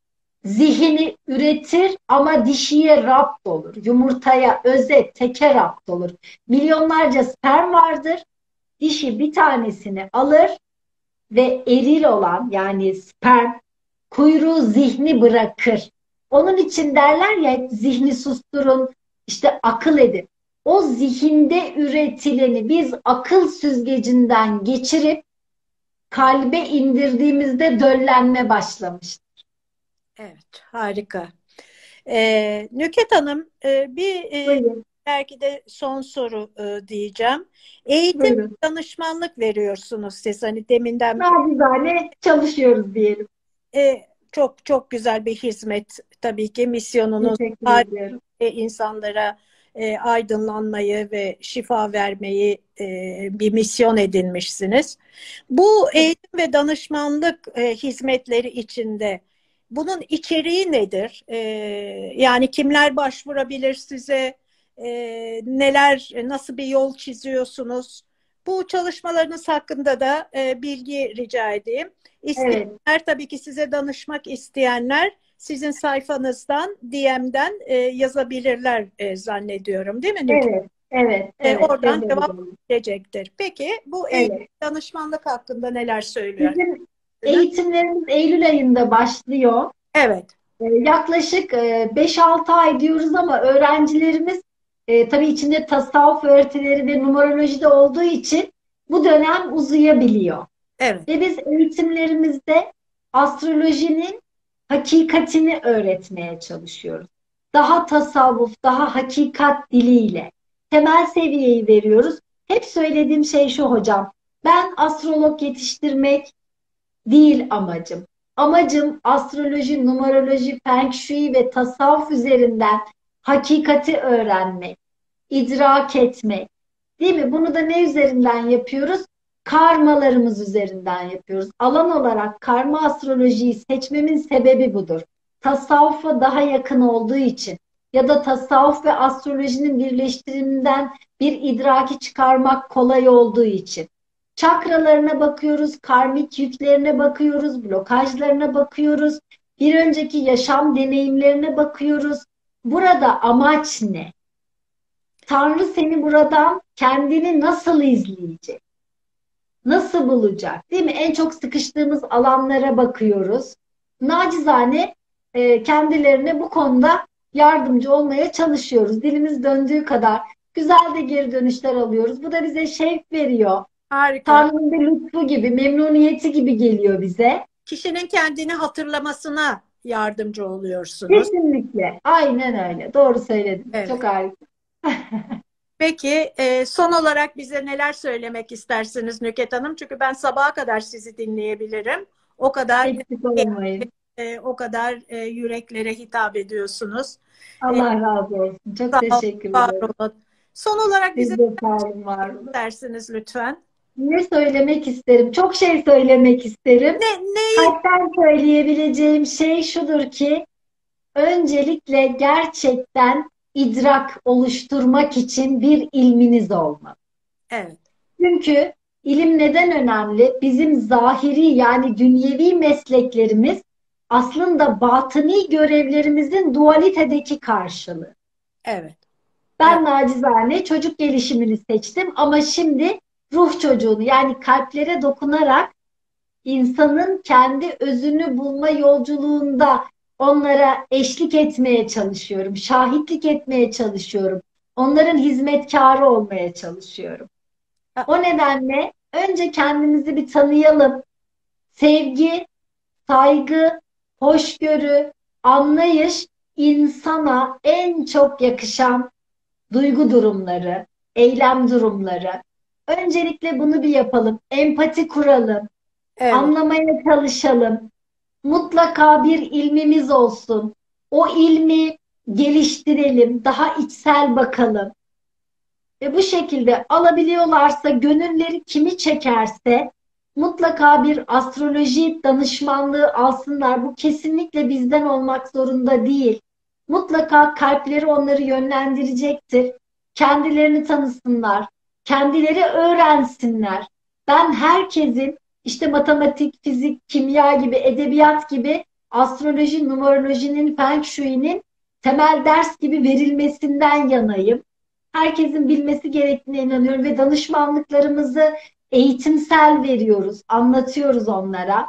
zihni üretir ama dişiye rapt olur. Yumurtaya, öze, teke rapt olur. Milyonlarca sperm vardır. Dişi bir tanesini alır ve eril olan yani sperm kuyruğu zihni bırakır. Onun için derler ya zihni susturun, işte akıl edin. O zihinde üretileni biz akıl süzgecinden geçirip kalbe indirdiğimizde döllenme başlamış. Evet. Harika. E, Nüket Hanım, e, bir e, Buyurun, belki de son soru e, diyeceğim. Eğitim, buyurun. danışmanlık veriyorsunuz siz. Hani deminden Nacizane çalışıyoruz diyelim. e, çok çok güzel bir hizmet tabii ki misyonunuz Teşekkür harika, ediyorum. insanlara e, aydınlanmayı ve şifa vermeyi e, bir misyon edinmişsiniz. Bu eğitim ve danışmanlık e, hizmetleri içinde bunun içeriği nedir? E, yani kimler başvurabilir size? E, neler, nasıl bir yol çiziyorsunuz? Bu çalışmalarınız hakkında da e, bilgi rica edeyim. Evet, İsteyenler tabii ki size danışmak isteyenler sizin sayfanızdan D M'den e, yazabilirler e, zannediyorum, değil mi Nükhet? evet, evet, E, evet, oradan cevap yazabilirim. verecektir. Peki bu eğitim Evet. danışmanlık hakkında neler söylüyor? Bizim eğitimlerimiz Eylül ayında başlıyor. Evet, Ee, Yaklaşık e, beş altı ay diyoruz ama öğrencilerimiz e, tabii içinde tasavvuf öğretileri ve numeroloji de olduğu için bu dönem uzayabiliyor. evet, Ve biz eğitimlerimizde astrolojinin hakikatini öğretmeye çalışıyoruz. Daha tasavvuf, daha hakikat diliyle. Temel seviyeyi veriyoruz. Hep söylediğim şey şu hocam. Ben astrolog yetiştirmek değil amacım. Amacım astroloji, numeroloji, feng shui ve tasavvuf üzerinden hakikati öğrenmek, idrak etmek. Değil mi? Bunu da ne üzerinden yapıyoruz? Karmalarımız üzerinden yapıyoruz. Alan olarak karma astrolojiyi seçmemin sebebi budur. Tasavvufa daha yakın olduğu için ya da tasavvuf ve astrolojinin birleştiriminden bir idraki çıkarmak kolay olduğu için. Çakralarına bakıyoruz, karmik yüklerine bakıyoruz, blokajlarına bakıyoruz, bir önceki yaşam deneyimlerine bakıyoruz. Burada amaç ne? Tanrı seni buradan kendini nasıl izleyecek? Nasıl bulacak? Değil mi? En çok sıkıştığımız alanlara bakıyoruz. Nacizane e, kendilerine bu konuda yardımcı olmaya çalışıyoruz. Dilimiz döndüğü kadar güzel de geri dönüşler alıyoruz. Bu da bize şevk veriyor. Harika. Tanrı'nın bir lütfu gibi, memnuniyeti gibi geliyor bize. Kişinin kendini hatırlamasına yardımcı oluyorsunuz. Kesinlikle. Aynen öyle. Doğru söyledin. Evet. Çok harika. Peki e, son olarak bize neler söylemek istersiniz Nükhet Hanım? Çünkü ben sabaha kadar sizi dinleyebilirim. O kadar Eksik olmayın. e, o kadar e, yüreklere hitap ediyorsunuz. E, Allah razı olsun. Çok sağ teşekkür var ederim. olun. Son olarak bize Siz de sağ olun, var olun. dersiniz lütfen. Ne söylemek isterim? Çok şey söylemek isterim. Ne, neyi? Kalpten söyleyebileceğim şey şudur ki, öncelikle gerçekten idrak oluşturmak için bir ilminiz olmalı. Evet. Çünkü ilim neden önemli? Bizim zahiri yani dünyevi mesleklerimiz aslında batıni görevlerimizin dualitedeki karşılığı. Evet. Ben Evet. nacizane çocuk gelişimini seçtim ama şimdi ruh çocuğunu yani kalplere dokunarak insanın kendi özünü bulma yolculuğunda onlara eşlik etmeye çalışıyorum, şahitlik etmeye çalışıyorum. Onların hizmetkarı olmaya çalışıyorum. O nedenle önce kendimizi bir tanıyalım. Sevgi, saygı, hoşgörü, anlayış insana en çok yakışan duygu durumları, eylem durumları. Öncelikle bunu bir yapalım. Empati kuralım. Evet. Anlamaya çalışalım. Mutlaka bir ilmimiz olsun. O ilmi geliştirelim. Daha içsel bakalım. Ve bu şekilde alabiliyorlarsa, gönülleri kimi çekerse mutlaka bir astroloji danışmanlığı alsınlar. Bu kesinlikle bizden olmak zorunda değil. Mutlaka kalpleri onları yönlendirecektir. Kendilerini tanısınlar. Kendileri öğrensinler. Ben herkesin işte matematik, fizik, kimya gibi, edebiyat gibi astroloji, numerolojinin, feng shui'nin temel ders gibi verilmesinden yanayım. Herkesin bilmesi gerektiğine inanıyorum ve danışmanlıklarımızı eğitimsel veriyoruz, anlatıyoruz onlara.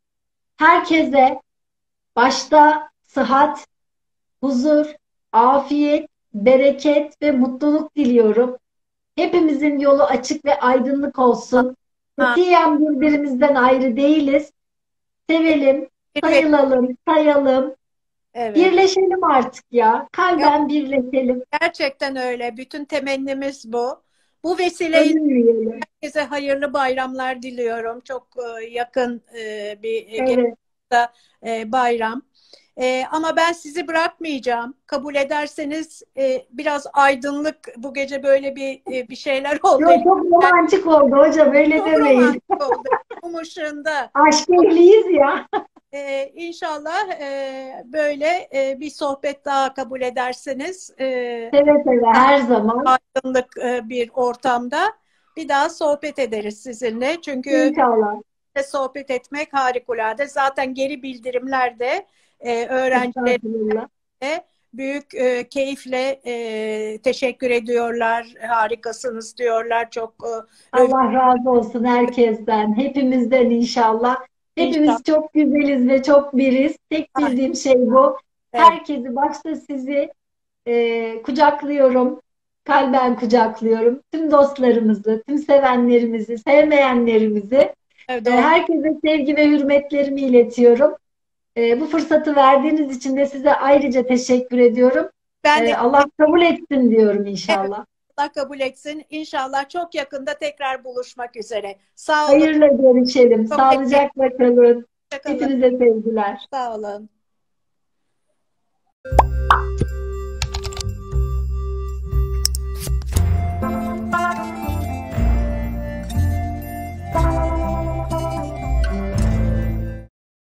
Herkese başta sıhhat, huzur, afiyet, bereket ve mutluluk diliyorum. Hepimizin yolu açık ve aydınlık olsun. Katiyen birbirimizden ayrı değiliz. Sevelim, sayılalım, sayalım. Evet. Birleşelim artık ya. Kalben birleşelim. Gerçekten öyle. Bütün temennimiz bu. Bu vesileyle Ölmeyelim. herkese hayırlı bayramlar diliyorum. Çok e, yakın e, bir Evet. e, bayram. E, ama ben sizi bırakmayacağım. Kabul ederseniz e, biraz aydınlık bu gece böyle bir e, bir şeyler oldu. Yok, çok romantik oldu hocam, öyle Çok demeyin. romantik oldu. Mum ışığında. Aşk ehliyiz ya. Ee, inşallah e, böyle e, bir sohbet daha kabul ederseniz e, Seve seve, her zaman. aydınlık e, bir ortamda bir daha sohbet ederiz sizinle. Çünkü İnşallah. sohbet etmek harikulade. Zaten geri bildirimlerde e, öğrencilere Estağfurullah. büyük e, keyifle e, teşekkür ediyorlar. Harikasınız diyorlar. Çok e, Allah razı olsun herkesten, hepimizden inşallah. Hepimiz İnşallah. çok güzeliz ve çok biriz. Tek bildiğim şey bu. Evet. Herkesi, başta sizi e, kucaklıyorum. Kalben kucaklıyorum. Tüm dostlarımızı, tüm sevenlerimizi, sevmeyenlerimizi, Evet, e, doğru. herkese sevgi ve hürmetlerimi iletiyorum. E, bu fırsatı verdiğiniz için de size ayrıca teşekkür ediyorum. Ben E, de Allah kabul etsin diyorum inşallah. Allah kabul etsin. İnşallah çok yakında tekrar buluşmak üzere. Sağ olun. Hayırla görüşelim. Çok Sağlıcakla kalın. Hoşça kalın. Hepinize sevgiler. Sağ olun.